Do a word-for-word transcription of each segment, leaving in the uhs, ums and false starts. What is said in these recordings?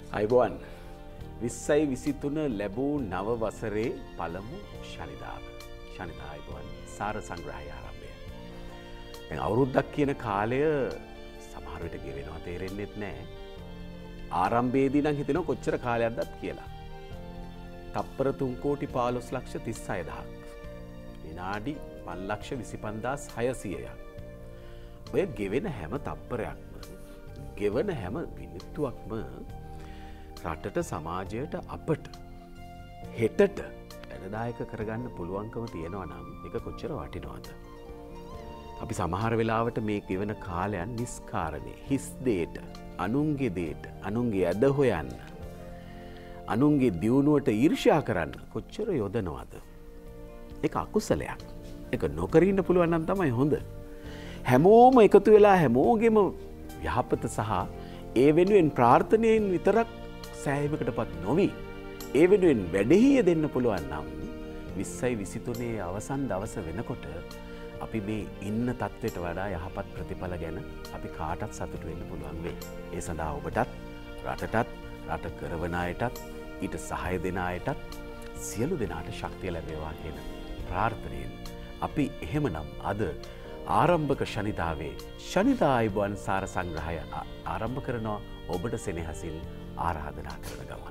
අයිබෝන් විස්සයි විසිතුන ලැබූ නව වසරේ පළමු ශනිදාව. ශනිදා අයිබෝන් සාර සංග්‍රහය ආරම්භය. දැන් අවුරුද්දක් කියන කාලය සමහර විට ගෙවෙනවා තේරෙන්නෙත් නැහැ. ආරම්භයේදී නම් හිතෙනවා කොච්චර කාලයක්ද කියලා. තප්පර තුන් කෝටි පහළොස් ලක්ෂ තිස්හය දහසක්. විනාඩි පන්ලක්ෂ විසිපන්දාස් හයසීයක්. ඔය ගෙවෙන හැම තප්පරයක්ම ගෙවන හැම මිනිත්තුවක්ම රටට සමාජයට අපට හෙටට වැඩදායක කරගන්න පුළුවන්කම තියෙනවා නම් එක කොච්චර වටිනවද. අපි සමහර වෙලාවට මේ ගෙවන කාලයන් නිස්කාරණය හිස් දේට අනුන්ගේ දේට අනුන්ගේ ඇද හොයන්න අනුන්ගේ දියුණුවට ඊර්ෂ්‍යා කරන්න කොච්චර යොදනවද. එක අකුසලයක් එක නොකරන්න පුළුවන් නම් තමයි හොඳ. හැමෝම එකතු වෙලා හැමෝගෙම යහපත සහ ඒ වෙනුවෙන් ප්‍රාර්ථනයෙන් විතරක් සෑහීමකට පත් නොවී ඒ වෙනුවෙන් වැඩෙහිය දෙන්න පුළුවන් නම් විස්සයි විසිතුනේ අවසන් දවස වෙනකොට අපි මේ ඉන්න තත්ත්වයට වඩා යහපත් ප්‍රතිඵල ගැන අපි කාටත් සතුටු වෙන්න පුළුවන් වෙයි. ඒ සඳහා ඔබටත් රටටත් රට කරවන අයටත් ඊට සහාය දෙන අයටත් සියලු දෙනාට ශක්තිය ලැබේවා කියන ප්‍රාර්ථනයෙන් අපි එහෙමනම් අද ආරම්භක ශනිදාවේ ශනිදා අයිබෝන් සාර සංග්‍රහය ආරම්භ කරනවා ඔබට සෙනෙහසින් ආරාධනා කරන ගමන්.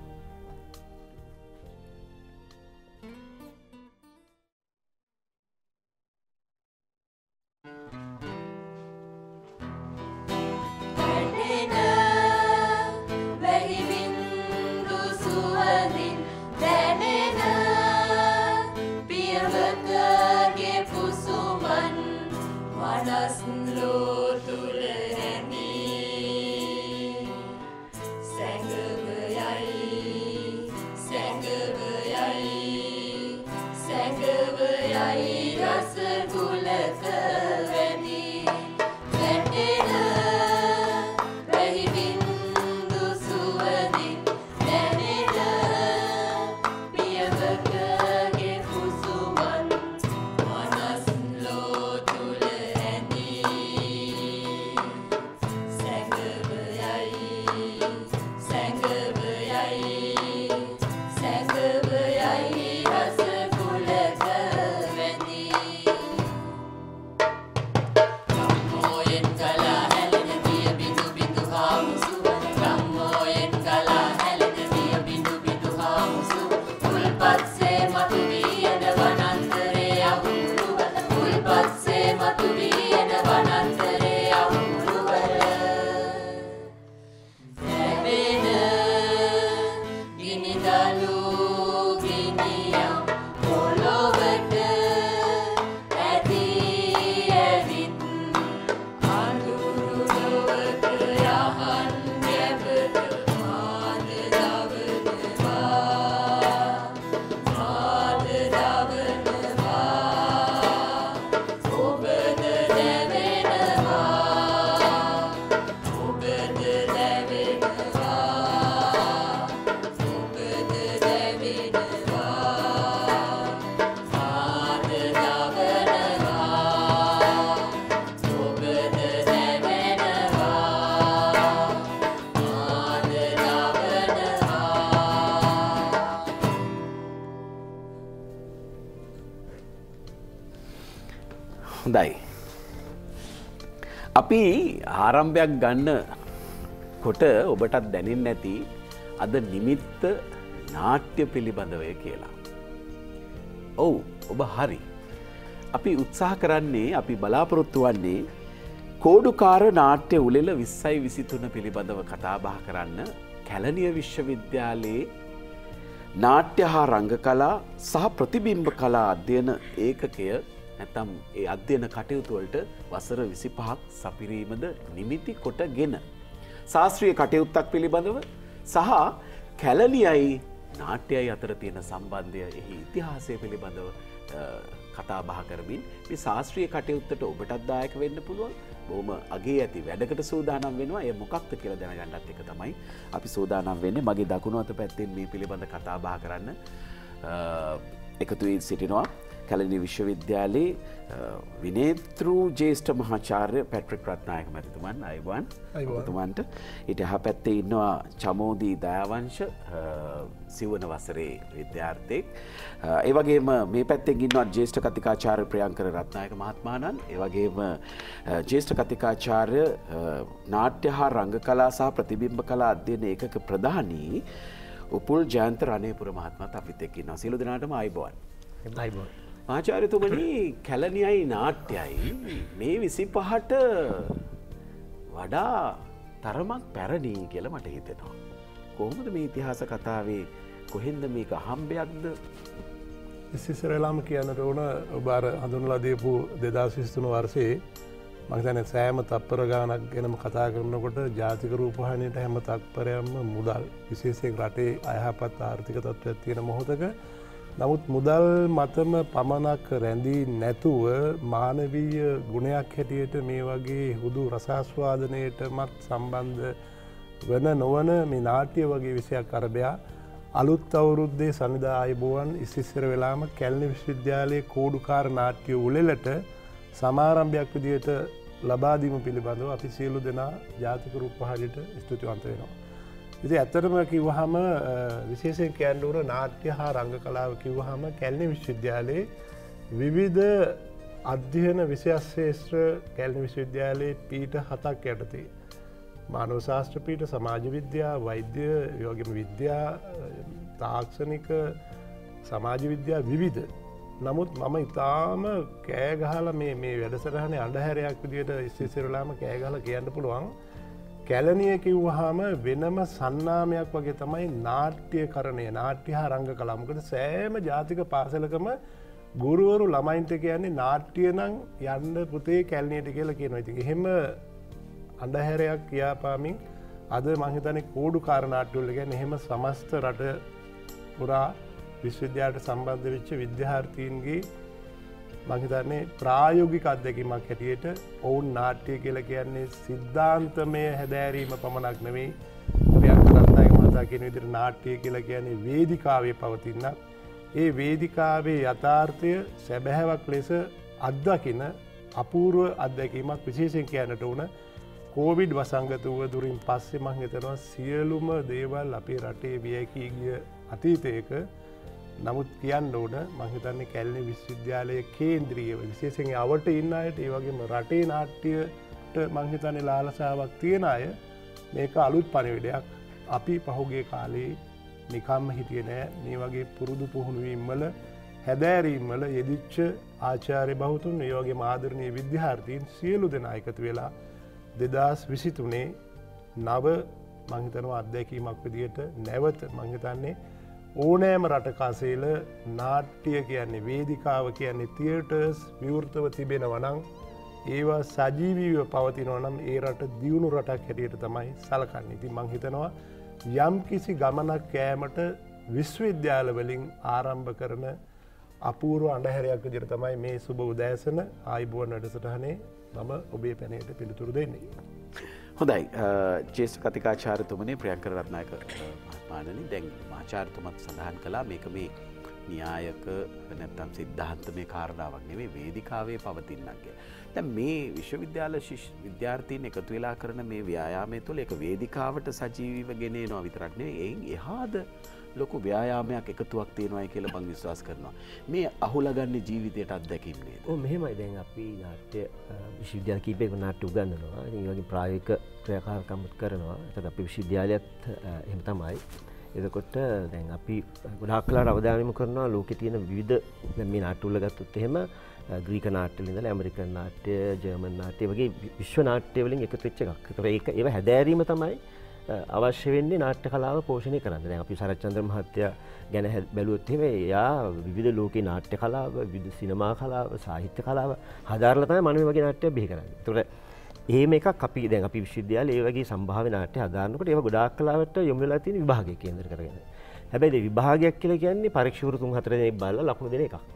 හොඳයි. අපි ආරම්භයක් ගන්න කොට ඔබටත් දැනෙන්නේ නැති අද නිමිත්ත නාට්‍ය පිළිබඳවය කියලා. ඔව් ඔබ හරි. අපි උත්සාහ කරන්නේ අපි බලාපොරොත්තු වන්නේ කෝඩුකාර නාට්‍ය උළෙල විස්සයි විසිතුන පිළිබඳව කතා බහ කරන්න කැලණිය විශ්වවිද්‍යාලයේ නාට්‍ය හා රංගකලා සහ ප්‍රතිබිම්බ කලා අධ්‍යයන ඒකකය නැතම් ඒ අධ්‍යයන කටයුතු වලට වසර විසිපහක් සපිරීමද නිමිති කොටගෙන ශාස්ත්‍රීය කටයුත්තක් පිළිබඳව සහ කැලණියයි නාට්‍යයයි අතර තියෙන සම්බන්ධය එහි ඉතිහාසය පිළිබඳව කතා බහ කරමින් මේ ශාස්ත්‍රීය කටයුත්තට ඔබටත් දායක වෙන්න පුළුවන්. බොහොම අගේ ඇති වැඩකට සූදානම් වෙනවා. ඒ මොකක්ද කියලා දැනගන්නත් එක තමයි අපි සූදානම් වෙන්නේ. මගේ දකුණු අත පැත්තෙන් මේ පිළිබඳ කතා බහ කරන්න එකතු වී සිටිනවා කැලණි විශ්වවිද්‍යාලයේ විනේතෘ ජ්‍යෙෂ්ඨ මහාචාර්ය පැට්‍රික් රත්නායක මැතිතුමන් අයවන් ඔබතුමන්ට. ඊට එහා පැත්තේ ඉන්නවා චමෝදී දයාවංශ සිවන වසරේ විද්‍යාර්ථයෙක්. ඒ වගේම මේ පැත්තෙන් ඉන්නවා ජ්‍යෙෂ්ඨ කතිකාචාර්ය ප්‍රියංකර රත්නායක මහත්මයාණන්. ඒ වගේම ජ්‍යෙෂ්ඨ කතිකාචාර්ය නාට්‍ය හා රංග කලා සහ ප්‍රතිබිම්බ කලා අධ්‍යයන ඒකක ප්‍රධානී උපුල් ජයන්ත රණේපුර මහත්මයාත් අපිත් එක්ක ඉන්නවා. සියලු දෙනාටම ආයුබෝවන්. ආයුබෝවන්. ආචාර්යතුමනි, කැලණියයි නාට්‍යයයි මේ විසිපහට වඩා තරමක් පැරණි කියලා මට හිතෙනවා. කොහොමද මේ ඉතිහාස කතාවේ කොහෙන්ද මේක අහම්බයක්ද? ඉස්සෙල්ලාම කියන්නට ඕන ඔබ අර හඳුන්වලා දීපු දෙදාස් විසිතුන වර්ෂයේ මම හිතන්නේ සෑම තත්පර ගානක් ගැනම කතා කරනකොට ජාතික රූපවාහිනියට හැම තත්පරයක්ම මුදල්, විශේෂයෙන් රටේ අයහපත් ආර්ථික තත්ත්වයක් තියෙන මොහොතක නමුත් මුදල් මතම පමණක් රැඳී නැතුව මානවීය ගුණයක් හැටියට මේ වගේ හුදු රසාස්වාදනයටමත් සම්බන්ධ වන නොවන මේ නාට්‍ය වගේ විෂයක් අරබයා අලුත් අවුරුද්දේ සනිදා ආයුබෝවන් ඉස්සර වෙලාම කැලණි විශ්වවිද්‍යාලයේ කෝඩුකාර නාට්‍ය උළෙලට සමාරම්භයක් විදියට ලබා දීම පිළිබඳව අපි සියලු දෙනා ජාතික රූපවාහිනියට ස්තුතිවන්ත වෙනවා. ඉතින් ඇත්තටම කිව්වහම විශේෂයෙන් කියන්න ඕන නාට්‍ය හා රංග කලාව කිව්වහම කැලණි විශ්වවිද්‍යාලයේ විවිධ අධ්‍යයන විෂය ශාස්ත්‍ර කැලණි විශ්වවිද්‍යාලයේ පීඨ හතක් යටතේ මානව ශාස්ත්‍ර පීඨ, සමාජ විද්‍යා, වෛද්‍ය, ඒ වගේම විද්‍යා, තාක්ෂණික, සමාජ විද්‍යා විවිධ. නමුත් මම ඉතාම කෑ ගහලා මේ මේ වැඩසටහනේ අඳුරයක් විදියට ඉස්සෙල්ලාම කෑ ගහලා කියන්න පුළුවන්. කැලණිය කිව්වහම වෙනම සන්නාමයක් වගේ තමයි නාට්‍යකරණය, නාට්‍ය හා රංග කලාව. මොකද සෑම ජාතික පාසලකම ගුරුවරු ළමයින්ට කියන්නේ නාට්‍ය නම් යන්න පුතේ කැලණියට කියලා කියනවා. ඉතින් එහෙම අඳුරයක් කියාපාමින් අද මම හිතන්නේ කෝඩුකාර නාට්‍යවල කියන්නේ එහෙම සමස්ත රට පුරා විශ්වවිද්‍යාලයට සම්බන්ධ වෙච්ච විද්‍යාර්ථීන්ගේ මම හිතන්නේ ප්‍රායෝගික අත්දැකීමක් හැටියට ඔවුන් නාට්‍ය කියලා කියන්නේ සිද්ධාන්තමය හැදෑරීම පමණක් නෙවෙයි. ප්‍රියංකර රත්නායක මහතා කියන විදිහට නාට්‍ය කියලා කියන්නේ වේදිකාවේ පවතින ඒ වේදිකාවේ යථාර්ථය සැබෑවක් ලෙස අත්දකින අපූර්ව අත්දැකීමක්. විශේෂයෙන් කියන්නට උන කොවිඩ් වසංගත වූ පස්සේ මම හිතනවා සියලුම දේවල් අපේ රටේ වියකී ගිය අතීතයක. නමුත් කියන්න ඕන මම හිතන්නේ කැලණි විශ්වවිද්‍යාලයේ කේන්ද්‍රීය විශේෂයෙන් අවට ඉන්න අයට ඒ වගේම රටේ නාට්‍යයට මම හිතන්නේ ලාලසාවක් තියෙන අය මේක අලුත් පණිවිඩයක්. අපි පහුගිය කාලේ නිකම්ම හිටියේ නෑ. මේ වගේ පුරුදු පුහුණු වීම වල හැදෑරීම් වල යෙදිච්ච ආචාර්ය බහුතුන් ඒ වගේම ආදරණීය විද්‍යාර්ථීන් සියලු දෙනා එකතු වෙලා දෙදාස් විසිතුනේ නව මම හිතනවා අත්දැකීමක් විදියට නැවත මම හිතන්නේ ඕනෑම රටක අසේල නාට්‍ය කියන්නේ වේදිකාව කියන්නේ තියටර්ස් විවෘතව තිබෙනවා නම් ඒවා සජීවීව පවතිනවා නම් ඒ රට දියුණු රටක් හැටියට තමයි සලකන්නේ. ඉතින් මම හිතනවා යම් කිසි ගමනක් යෑමට විශ්වවිද්‍යාල වලින් ආරම්භ කරන අපූර්ව අඳුරයක් විදියට තමයි මේ සුබ උදෑසන ආයුබෝවන් වැඩසටහනේ මම ඔබේ පැනයට පිළිතුරු දෙන්නේ. හොඳයි, ජ්‍යෙෂ්ඨ කතිකාචාර්යතුමනි ප්‍රියංකර රත්නායක මහත්මයාණනි, දැන් ආචාර්යතුමත් සඳහන් කළා මේක මේ න්‍යායක නැත්නම් සිද්ධාන්තමය කාරණාවක් නෙවෙයි වේදිකාවේ පවතිනක් කියලා. දැන් මේ විශ්වවිද්‍යාල විද්‍යාර්ථීන් එකතු වෙලා කරන මේ ව්‍යායාමය තුළ ඒක වේදිකාවට සජීවීව ගෙන එනවා විතරක් නෙවෙයි එයින් එහාද ලොකු ව්‍යායාමයක් එකතුවක් තියෙනවායි කියලා මම විශ්වාස කරනවා. මේ අහුලා ගන්න ජීවිතයට අත්දැකීම් නේද? ඔව් මෙහෙමයි. දැන් අපි නාට්‍ය විශ්වවිද්‍යාල කීපයක නාට්‍ය උගන්වනවා. ඉතින් ඒ වගේ ප්‍රායෝගික ක්‍රියාකාරකම් කරනවා. ඒකත් අපි විශ්වවිද්‍යාලයත් එහෙම තමයි. එතකොට දැන් අපි ගොඩාක් කලාට අවධානය යොමු කරනවා ලෝකේ තියෙන විවිධ දැන් මේ නාට්‍ය වල ගත්තොත් එහෙම ග්‍රීක නාට්‍ය වල ඉඳලා ඇමරිකන් නාට්‍ය, ජර්මන් නාට්‍ය වගේ විශ්ව නාට්‍ය වලින් එකතු වෙච්ච එකක්. ඒතර ඒක ඒව හැදෑරීම තමයි අවශ්‍ය වෙන්නේ නාට්‍ය කලාව පෝෂණය කරන්න. දැන් අපි සරච්චන්ද්‍ර මහත්තයා ගැන බැලුවොත් එහෙම එයා විවිධ ලෝකේ නාට්‍ය කලාව, විවිධ සිනමා කලාව, සාහිත්‍ය කලාව හදාarලා තමයි මම මේ වගේ නාට්‍යයක් බිහි කරන්නේ. ඒතකොට එහෙම එකක් අපි දැන් අපි විශ්වවිද්‍යාලයේ ඒ වගේ සම්භාව්‍ය නාට්‍ය හදාරනකොට ඒව ගොඩාක් කලාවට යොමු වෙලා තියෙන විභාගය කේන්ද්‍ර කරගෙන. හැබැයි ඒ විභාගයක් කියලා කියන්නේ පරීක්ෂකවරු තුන් හතර දෙනෙක් බලලා ලකුණු දෙන එකක්.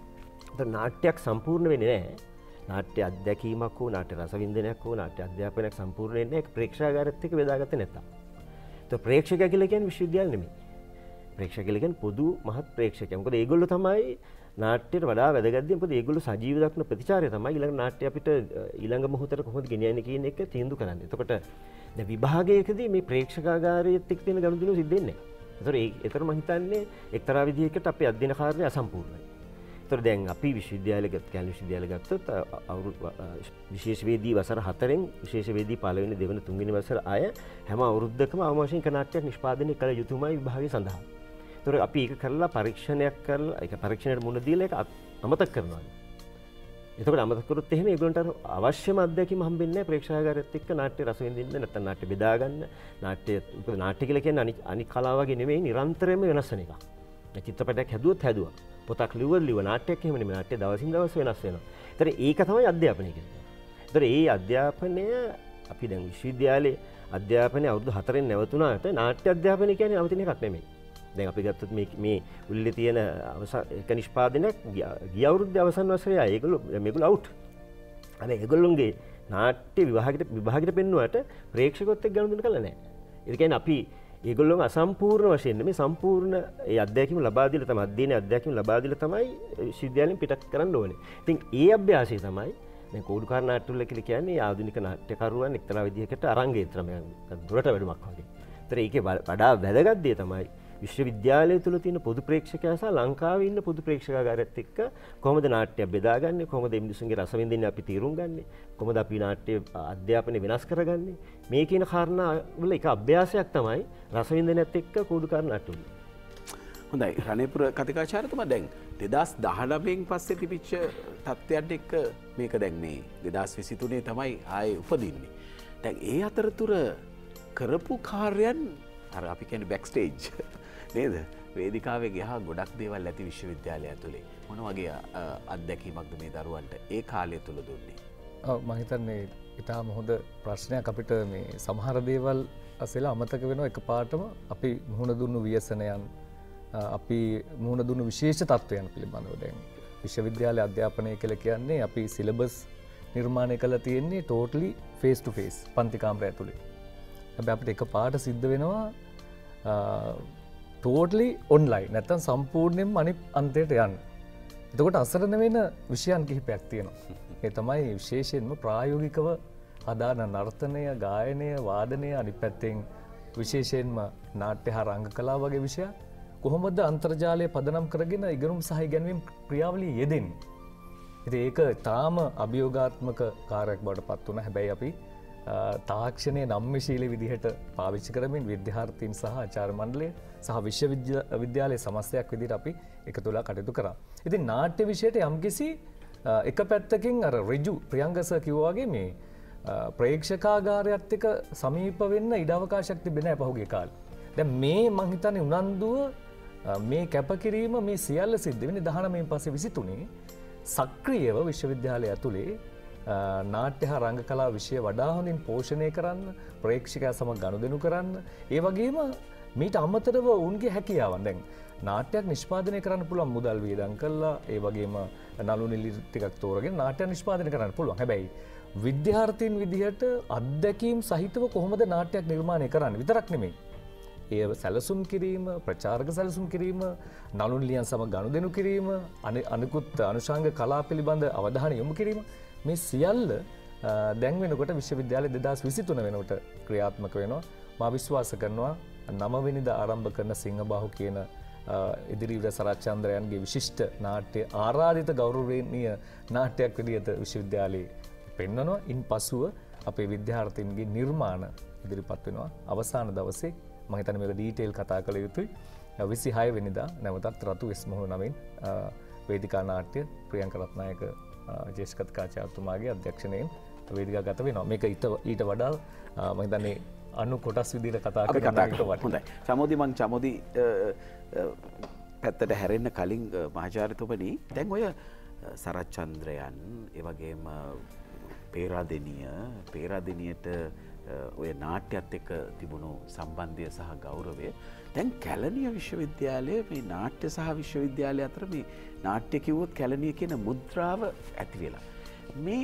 ඒතර නාට්‍යයක් සම්පූර්ණ වෙන්නේ නැහැ. නාට්‍ය අත්දැකීමක් හෝ නාට්‍ය රසවින්දනයක් හෝ නාට්‍ය අධ්‍යාපනයක් සම්පූර්ණ වෙන්නේ නැහැ. ඒක ප්‍රේක්ෂකාගාරයත් එක්ක බෙදාගත්තේ නැත්තම්. ඒතර ප්‍රේක්ෂකයා කියලා කියන්නේ විශ්වවිද්‍යාල නෙමෙයි. ප්‍රේක්ෂක කියලා කියන්නේ පොදු මහත් ප්‍රේක්ෂකයා. මොකද ඒගොල්ලෝ තමයි නාට්‍යයට වඩා වැදගත් දේ මොකද ඒගොල්ලෝ සජීව දක්න ප්‍රතිචාරය තමයි ඊළඟ නාට්‍ය අපිට ඊළඟ මොහොතට කොහොමද ගෙනියන්නේ කියන එක තීන්දුව කරන්නේ. එතකොට දැන් විභාගයකදී මේ ප්‍රේක්ෂකාගාරයේත් එක්ක තියෙන ගනුදෙනු සිද්ධ වෙන්නේ නැහැ. ඒතර ඒතර මම හිතන්නේ එක්තරා විදිහකට අපේ අධ්‍යයන කාර්යය අසම්පූර්ණයි. ඒතර දැන් අපි විශ්වවිද්‍යාලය ගත්ත කැලණි විශ්වවිද්‍යාලය ගත්තොත් අවුරුදු විශේෂවේදී වසර හතරෙන් විශේෂවේදී පළවෙනි දෙවන තුන්වෙනි වසර අය හැම අවුරුද්දකම අවම වශයෙන් එක නාට්‍යයක් නිෂ්පාදනය කළ යුතුමයි විභාගය සඳහා. ඒතර අපි ඒක කරලා පරීක්ෂණයක් කරලා ඒක පරීක්ෂණයට මුහුණ දීලා ඒක අමතක කරනවා. එතකොට අමතක කරොත් එහෙම ඒගොල්ලන්ට අවශ්‍යම අත්දැකීම හම්බෙන්නේ නැහැ ප්‍රේක්ෂකාගාරයත් එක්ක නාට්‍ය රස විඳින්න නැත්නම් නාට්‍ය බෙදා ගන්න. නාට්‍ය මොකද නාට්‍ය කියලා කියන්නේ අනික් අනික් කලාව වගේ නෙමෙයි නිරන්තරයෙන්ම වෙනස් වෙන එකක්. දැන් චිත්‍රපටයක් හැදුවොත් හැදුවා. පොතක් ලිව්වොත් ලිව්වා. නාට්‍යයක් එහෙම නෙමෙයි. නාට්‍ය දවසින් දවස වෙනස් වෙනවා. ඒතර ඒක තමයි අධ්‍යාපනය කියන්නේ. ඒතර ඒ අධ්‍යාපනය අපි දැන් විශ්වවිද්‍යාලයේ අධ්‍යාපනය අවුරුදු හතරෙන් නැවතුණාට නාට්‍ය අධ්‍යාපනය කියන්නේ අවතින එකක් නෙමෙයි. දැන් අපි ගත්තොත් මේ මේ උල්ලේ තියෙන එක නිෂ්පාදනයක් ගිය අවුරුද්දේ අවසන් වසරේ ආයේ ඒගොල්ලෝ මේගොල්ලෝ අවුට්. අනේ ඒගොල්ලෝගේ නාට්‍ය විභාගයට විභාගයට පෙන්නුවට ප්‍රේක්ෂකොත් එක්ක ගනුදෙනු කළා නැහැ. ඒ කියන්නේ අපි ඒගොල්ලෝ අසම්පූර්ණ වශයෙන් මේ සම්පූර්ණ ඒ අධ්‍යයනය ලබා දීලා තමයි අධ්‍යයන අධ්‍යයනය ලබා දීලා තමයි විශ්වවිද්‍යාලයෙන් පිටත් කරන්න ඕනේ. ඉතින් ඒ අභ්‍යාසය තමයි දැන් කෝඩුකාර නාට්‍යවල කියලා කියන්නේ ආධුනික නාට්‍යකරුවන් එක්තරා විදිහකට අරංගේත්‍රම දුරට වැඩමක් වගේ. ඒතර ඒකේ වඩා වැදගත් දේ තමයි විශ්වවිද්‍යාලය තුළ තියෙන පොදු ප්‍රේක්ෂකයා සහ ලංකාවේ ඉන්න පොදු ප්‍රේක්ෂකාගාරයත් එක්ක කොහොමද නාට්‍ය බෙදාගන්නේ, කොහොමද මේ මිනිසුන්ගේ රස විඳින්න අපි තීරුම් ගන්නේ, කොහොමද අපි නාට්‍ය අධ්‍යාපනය වෙනස් කරගන්නේ, මේ කියන කාරණා වල එක අභ්‍යාසයක් තමයි රස විඳිනත් එක්ක කෝඩුකාර නාට්‍යවල. හොඳයි රණේපුර කතිකාචාර්යතුමා දැන් දෙදහස් දහනවයෙන් පස්සේ තිබිච්ච තත්ත්වයන් එක්ක මේක දැන් මේ දෙදහස් විසි තුනේ තමයි ආයේ උපදින්නේ. දැන් ඒ අතරතුර කරපු කාර්යයන් අර අපි කියන්නේ බෑක් ස්ටේජ් නේද? වේදිකාවේ ගියා ගොඩක් දේවල් ඇති විශ්වවිද්‍යාලය ඇතුලේ. මොන වගේ අත්දැකීමක්ද මේ දරුවන්ට ඒ කාලය තුල දුන්නේ? ඔව් මම හිතන්නේ ඉතාලම හොඳ ප්‍රශ්නයක් අපිට මේ සමහර දේවල් අසලා අමතක වෙනවා එකපාරටම අපි මුහුණ දුන්නු ව්‍යසනයන් අපි මුහුණ දුන්නු විශේෂ තත්ත්වයන් පිළිබඳව දැන් විශ්වවිද්‍යාලය අධ්‍යාපනය කියලා කියන්නේ අපි සිලබස් නිර්මාණය කළා තියෙන්නේ totally face to face පන්ති කාමරය ඇතුලේ. හැබැයි අපිට එකපාරට සිද්ධ වෙනවා totally online නැත්තම් සම්පූර්ණයෙන්ම අනිත් අන්තයට යන්න. එතකොට අසරණ වෙන විෂයන් කිහිපයක් තියෙනවා. ඒ තමයි විශේෂයෙන්ම ප්‍රායෝගිකව හදාන නර්තනය, ගායනය, වාදනය අනිත් පැත්තෙන් විශේෂයෙන්ම නාට්‍ය හා රංග කලාව වගේ විෂය කොහොමද අන්තර්ජාලය පදනම් කරගෙන ඉගෙනුම් සහ ඉගැන්වීම් ක්‍රියාවලිය යෙදෙන්නේ. ඉතින් ඒක තාම අභියෝගාත්මක කාර්යයක් බවට පත් වුණා. හැබැයි අපි තාක්ෂණය නම්‍යශීලී විදිහට පාවිච්චි කරමින් විද්‍යාර්ථීන් සහ ආචාර්ය මණ්ඩලය සහ විශ්වවිද්‍යාලයේ සමස්තයක් විදිහට අපි එකතු වෙලා කටයුතු කරා. ඉතින් නාට්‍ය විෂයට යම්කිසි එක පැත්තකින් අර ඍජු ප්‍රියංගස කිව්වා වගේ මේ ප්‍රේක්ෂකාගාරයත් එක්ක සමීප වෙන්න ඉඩ අවකාශයක් තිබෙන්නේ නැහැ පහුගිය කාලේ. දැන් මේ මං හිතන්නේ උනන්දුව මේ කැපකිරීම මේ සියල්ල සිද්ධ වෙන්නේ දහනවයෙන් පස්සේ විසි තුනේ සක්‍රියව විශ්වවිද්‍යාලය ඇතුලේ නාට්‍ය හා රංග කලා විෂය වඩා හොඳින් පෝෂණය කරන්න, ප්‍රේක්ෂකයා සමග ගනුදෙනු කරන්න, ඒ වගේම මීට අමතරව ඔවුන්ගේ හැකියාවන් දැන් නාට්‍යයක් නිෂ්පාදනය කරන්න පුළුවන් මුදල් වියදම් කළා, ඒ වගේම නළු නිළි ටිකක් තෝරගෙන නාට්‍ය නිෂ්පාදනය කරන්න පුළුවන්. හැබැයි විද්‍යාර්ථීන් විදිහට අත්දැකීම් සහිතව කොහොමද නාට්‍යයක් නිර්මාණය කරන්නේ විතරක් නෙමෙයි. ඒ සැලසුම් කිරීම, ප්‍රචාරක සැලසුම් කිරීම, නළු නිළියන් සමග ගනුදෙනු කිරීම, අනිකුත් අනුශාංග කලා පිළිබඳ අවධානය යොමු කිරීම මේ සියල්ල දැන් වෙනකොට විශ්වවිද්‍යාලය දෙදහස් විසි තුන වෙනකොට ක්‍රියාත්මක වෙනවා. මා විශ්වාස කරනවා නවවෙනිදා ආරම්භ කරන සිංහබාහු කියන ඉදිරිවිද සරච්චන්ද්‍රයන්ගේ විශිෂ්ට නාට්‍ය ආරාධිත ගෞරවනීය නාට්‍යයක් විදිහට විශ්වවිද්‍යාලයේ පෙන්වනවා. ඉන් පසුව අපේ විද්‍යාර්ථීන්ගේ නිර්මාණ ඉදිරිපත් වෙනවා. අවසාන දවසේ මම හිතන්නේ මේක ඩීටේල් කතා කළ යුතුයි. විසිහය වෙනිදා නැවතත් රතු වෙස් මොහොන නමින් වේදිකා නාට්‍ය ප්‍රියංක රත්නායක ජේෂ්ඨ කතිකාචාර්යතුමාගේ අධ්‍යක්ෂණයෙන් වේදිකා ගත වෙනවා. මේක ඊට වඩා මම හිතන්නේ අනු කොටස් විදිහට කතා කරනවා. හොඳයි. චමෝදි මං චමෝදි පැත්තට හැරෙන්න කලින් මහාචාර්යතුමනි දැන් ඔය සරච්චන්ද්‍රයන් ඒ වගේම පේරාදෙනිය පේරාදෙනියට ඔය නාට්‍යත් එක්ක තිබුණු සම්බන්ධය සහ ගෞරවය දැන් කැලණිය විශ්වවිද්‍යාලයේ මේ නාට්‍ය සහ විශ්වවිද්‍යාලය අතර මේ නාට්‍ය කිව්වොත් කැලණිය කියන මුද්‍රාව ඇති වෙලා මේ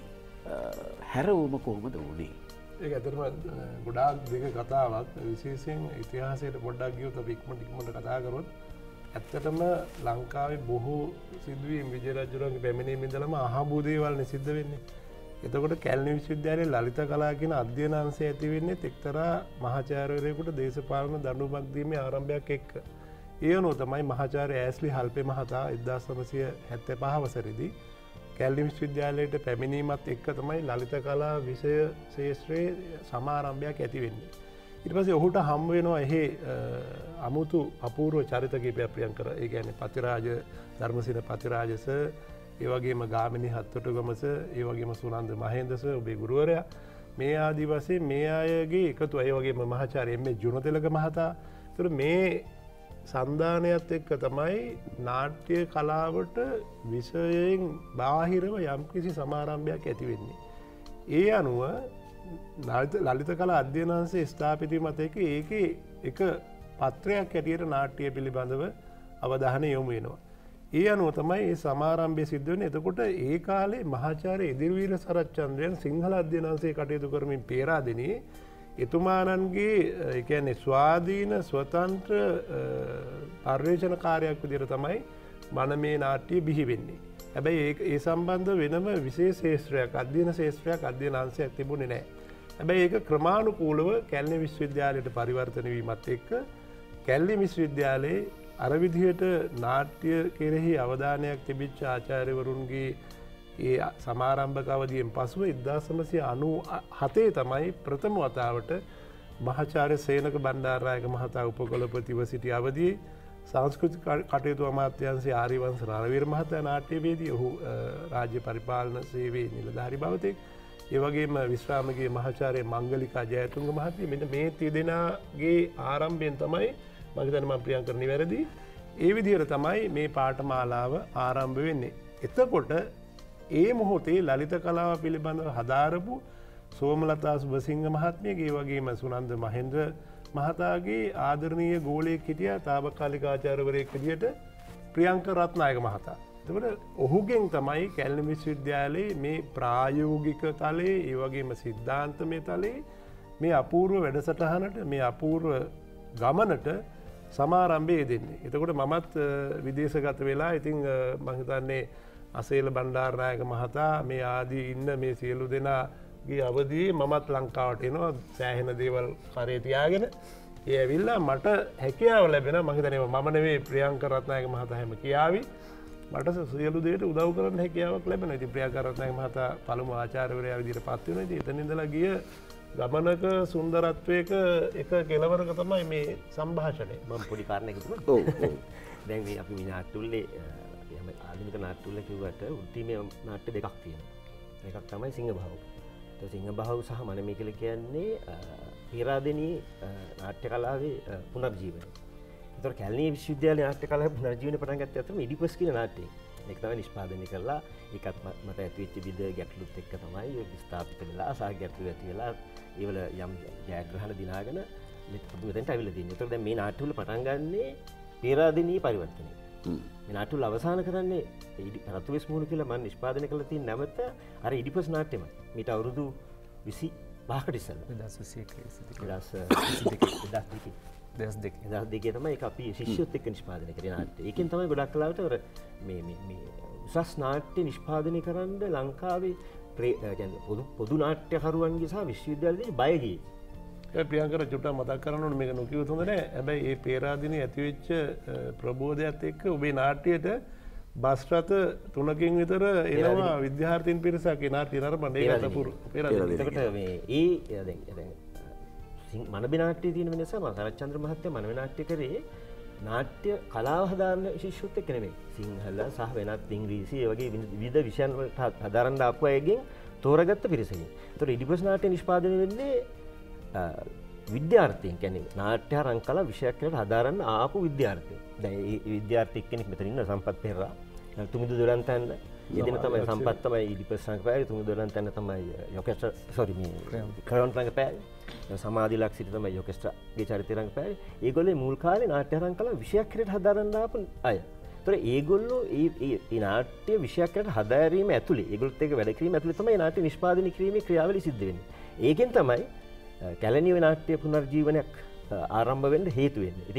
හැරවුම කොහොමද වුණේ? ඒක ඇත්තටම ගොඩාක් දෙක කතාවක්. විශේෂයෙන් ඉතිහාසයට පොඩ්ඩක් ගියොත් අපි ඉක්මනට ඉක්මනට කතා කරොත් ඇත්තටම ලංකාවේ බොහෝ සිදුවීම් විජය රජුරන්ගේ පැමිණීම ඉඳලම අහඹු දේවල් සිද්ධ වෙන්නේ. එතකොට කැලණි විශ්වවිද්‍යාලයේ ලලිත කලා කියන අධ්‍යයන අංශය ඇති වෙන්නේ එක්තරා මහාචාර්යවරයෙකුට දේශපාලන දඬුවමක් දීමේ ආරම්භයක් එක්ක. ඒ අනුව තමයි මහාචාර්ය ඇස්ලි හල්පේ මහතා එක්දාස් නවසිය හැත්තෑ පහ වසරේදී කැලණි විශ්වවිද්‍යාලයට පැමිණීමත් එක්ක තමයි ලලිත කලා විෂය ශාස්ත්‍රයේ සමාරම්භයක් ඇති වෙන්නේ. ඊට පස්සේ ඔහුට හම් වෙනවා එහි අමුතු අපූර්ව චරිත කීපයක් ප්‍රියංකර. ඒ කියන්නේ පතිරාජ ධර්මසින පතිරාජස, ඒ වගේම ගාමිණී හත්තොටුගමස, ඒ වගේම සුනන්ද මහේන්ද්‍රස ඔබේ ගුරුවරයා. මේ ආදි වශයෙන් මේ අයගේ එකතු, ඒ වගේම මහාචාර්ය එම්.ඒ. ජුනතිලක මහතා. ඒතර මේ සන්ධානයත් එක්ක තමයි නාට්‍ය කලාවට විෂයෙන් බාහිරව යම්කිසි සමාරම්භයක් ඇති වෙන්නේ. ඒ අනුව ලලිත කලා අධ්‍යයන අංශයේ ස්ථාපිත වීමත් එක්ක ඒකේ එක පත්‍රයක් හැටියට නාට්‍ය පිළිබඳව අවධානය යොමු වෙනවා. ඒ අනුව තමයි මේ සමාරම්භය සිද්ධ වෙන්නේ. එතකොට ඒ කාලේ මහාචාර්ය ඉදිරිවීර සරච්චන්ද්‍රයන් සිංහල අධ්‍යයන අංශයේ කටයුතු කරමින් පේරාදෙණියේ එතුමානන්ගේ ඒ කියන්නේ ස්වාධීන ස්වතන්ත්‍ර පර්යේෂණ කාර්යයක් විදිහට තමයි මනමේ නාට්‍ය බිහි වෙන්නේ. හැබැයි ඒ ඒ සම්බන්ධ වෙනම විශේෂ ශාස්ත්‍රයක් අධ්‍යයන ශාස්ත්‍රයක් අධ්‍යයන අංශයක් තිබුණේ නැහැ. හැබැයි ඒක ක්‍රමානුකූලව කැලණි විශ්වවිද්‍යාලයට පරිවර්තන වීමත් එක්ක කැලණි විශ්වවිද්‍යාලයේ අර විදිහට නාට්‍ය කෙරෙහි අවධානයක් තිබිච්ච ආචාර්යවරුන්ගේ ඒ සමාරම්භක අවධියෙන් පසුව එක්දාස් නවසිය අනූ හතේ තමයි ප්‍රථම වතාවට මහාචාර්ය සේනක බණ්ඩාරනායක මහතා උපකුලපතිව සිටි අවධියේ සංස්කෘතික කටයුතු අමාත්‍යාංශයේ ආර්යවංශ රණවීර මහතා නාට්‍යවේදී, ඔහු රාජ්‍ය පරිපාලන සේවයේ නිලධාරි බවතෙක්. ඒ වගේම විශ්‍රාමගේ මහාචාර්ය මංගලිකා ජයතුංග මහත්මිය. මෙන්න මේ තිදෙනාගේ ආරම්භයෙන් තමයි මම හිතන්නේ මම ප්‍රියංකර නිවැරදි. ඒ විදිහට තමයි මේ පාඨමාලාව ආරම්භ වෙන්නේ. එතකොට ඒ මොහොතේ ලලිත කලාව පිළිබඳව හදාරපු සෝමලතා සුබසිංහ මහත්මියගේ, ඒ වගේම සුනන්ද මහේන්ද්‍ර මහතාගේ ආදරණීය ගෝලයෙක් හිටියා තාවකාලික ආචාර්යවරයෙක් විදිහට ප්‍රියංක රත්නායක මහතා. එතකොට ඔහුගෙන් තමයි කැලණි විශ්වවිද්‍යාලයේ මේ ප්‍රායෝගික තලයේ, ඒ වගේම සිද්ධාන්තමය තලයේ මේ අපූර්ව වැඩසටහනට, මේ අපූර්ව ගමනට සමාරම්භය දෙන්නේ. එතකොට මමත් විදේශගත වෙලා ඉතින් මම හිතන්නේ අසේල බණ්ඩාරනායක මහතා මේ ආදී ඉන්න මේ සියලු දෙනාගේ අවදියේ මමත් ලංකාවට එනවා සෑහෙන දේවල් කරේ තියාගෙන. ඒ ඇවිල්ලා මට හැකියාව ලැබෙනවා. මම හිතන්නේ මම නෙවෙයි ප්‍රියංක රත්නායක මහතා හැම කියාවි. මට සියලු දේට උදව් කරන්න හැකියාවක් ලැබෙනවා. ඉතින් ප්‍රියංක රත්නායක මහතා පළමු ආචාර්යවරයා විදිහට පත් වෙනවා. ඉතින් එතන ඉඳලා ගිය ගමනක සුන්දරත්වයක එක කෙලවරක තමයි මේ සංഭാෂණය. මම පොඩි කාරණයක් කිව්වා. ඔව් ඔව්. දැන් මේ අපි මේ නාට්‍යුල්ලේ ආධුනික නාට්‍යුල්ල කිව්වට උත්තිමේ නාට්‍ය දෙකක් තියෙනවා. එකක් තමයි සිංහබාහු. ඒ සිංහබාහු සහ මනමේ කියලා කියන්නේ පේරාදෙණියේ නාට්‍ය කලාවේ පුනර්ජීවනය. ඒතර කැලණි විශ්වවිද්‍යාලයේ නාට්‍ය කලාවේ පුනර්ජීවනය පටන් ගත්තේ අතම ඉඩිපස් කියන නාට්‍යය. ඒක තමයි නිෂ්පාදනය කරලා ඒකත් මට ඇතිවෙච්ච විද ගැටලුත් එක්ක තමයි ඒක ස්ථාපිත වෙලා සහ ගැටලු ඇති වෙලා ඒවල යම් ජයග්‍රහණ දිනාගෙන මෙතනට අවිල්ල තියෙනවා. ඒතර දැන් මේ නාට්‍යවල පටන් ගන්නේ පේරාදෙණියේ පරිවර්තනය. මේ නාට්‍යවල අවසාන කරන්නේ රතුවෙස් මුහුණු කියලා මම නිෂ්පාදනය කළා තියෙන නැවත අර ඉඩිපස් නාට්‍යෙම. මීට අවුරුදු විසි පහකට ඉස්සෙල්ලා. දෙදහස් විසි එක දෙදහස් දෙකේ තමයි ඒක අපි ශිෂ්‍යයොත් එක්ක නිෂ්පාදනය කරේ නාට්‍ය. ඒකෙන් තමයි ගොඩක් කලාවට අර මේ මේ මේ උසස් නාට්‍ය නිෂ්පාදනය කරන්න ලංකාවේ කියන්නේ පොදු පොදු නාට්‍යකරුවන්ගේ සහ විශ්වවිද්‍යාලයේ බය ගියේ. ඒ ප්‍රියංකර චුට්ටක් මතක් කරන්න ඕනේ මේක නොකියුවොත් හොඳ නෑ. හැබැයි මේ පේරාදෙණියේ ඇතිවෙච්ච ප්‍රබෝධයත් එක්ක ඔබේ නාට්‍යයට බස් රථ තුනකින් විතර එනවා විද්‍යාර්ථීන් පිරිසක් ඒ නාට්‍ය නරඹන්න. ඒක අපූර්ව පේරාදෙණිය. එතකොට මේ ඒ දැන් දැන් මනබේ නාට්‍යයේ තියෙන වෙනස මම සරච්චන්ද්‍ර මහත්තයා මනබේ නාට්‍ය කරේ නාට්‍ය කලාව හදාරන ශිෂ්‍යොත් එක්ක නෙමෙයි. සිංහල සහ වෙනත් ඉංග්‍රීසි ඒ වගේ විවිධ විෂයන් වලට හදාරන්න ආපු අයගෙන් තෝරාගත්ත පිරිසකින්. ඒතකොට ඉඩිපස් නාට්‍ය නිෂ්පාදනය වෙන්නේ විද්‍යාර්ථීන්, කියන්නේ නාට්‍ය රංග කලා විෂයක් කියලා හදාරන්න ආපු විද්‍යාර්ථීන්. දැන් මේ විද්‍යාර්ථී එක්කෙනෙක් මෙතන ඉන්න සම්පත් පෙරේරා. තුමිදු දොලන්තන්න යෙදෙන තමයි සම්පත් තමයි ඉඩිපස් රංගපෑවේ. තුමිදු දොලන්තන්න තමයි යොකෙස්ට්‍රා සෝරි මේ ක්‍රයොන් රංගපෑවේ. සමාධි ලක්ෂිත තමයි යොකෙස්ට්‍රාගේ චරිතය රංගපෑවේ. ඒගොල්ලෝ මූල කාලේ නාට්‍ය රංග කලා විෂයක් කියලා හදාරන්න ආපු අය. ඒතර ඒගොල්ලෝ ඒ ඒ නාට්‍ය විෂයක් කියලා හදාරීම ඇතුලේ ඒගොල්ලොත් එක්ක වැඩ කිරීම ඇතුලේ තමයි නාට්‍ය නිෂ්පාදනය කිරීමේ ක්‍රියාවලිය සිද්ධ වෙන්නේ. ඒකෙන් තමයි කැලණියේ නාට්‍ය පුනර්ජීවනයක් ආරම්භ වෙන්න හේතු වෙන්නේ. ඉතින්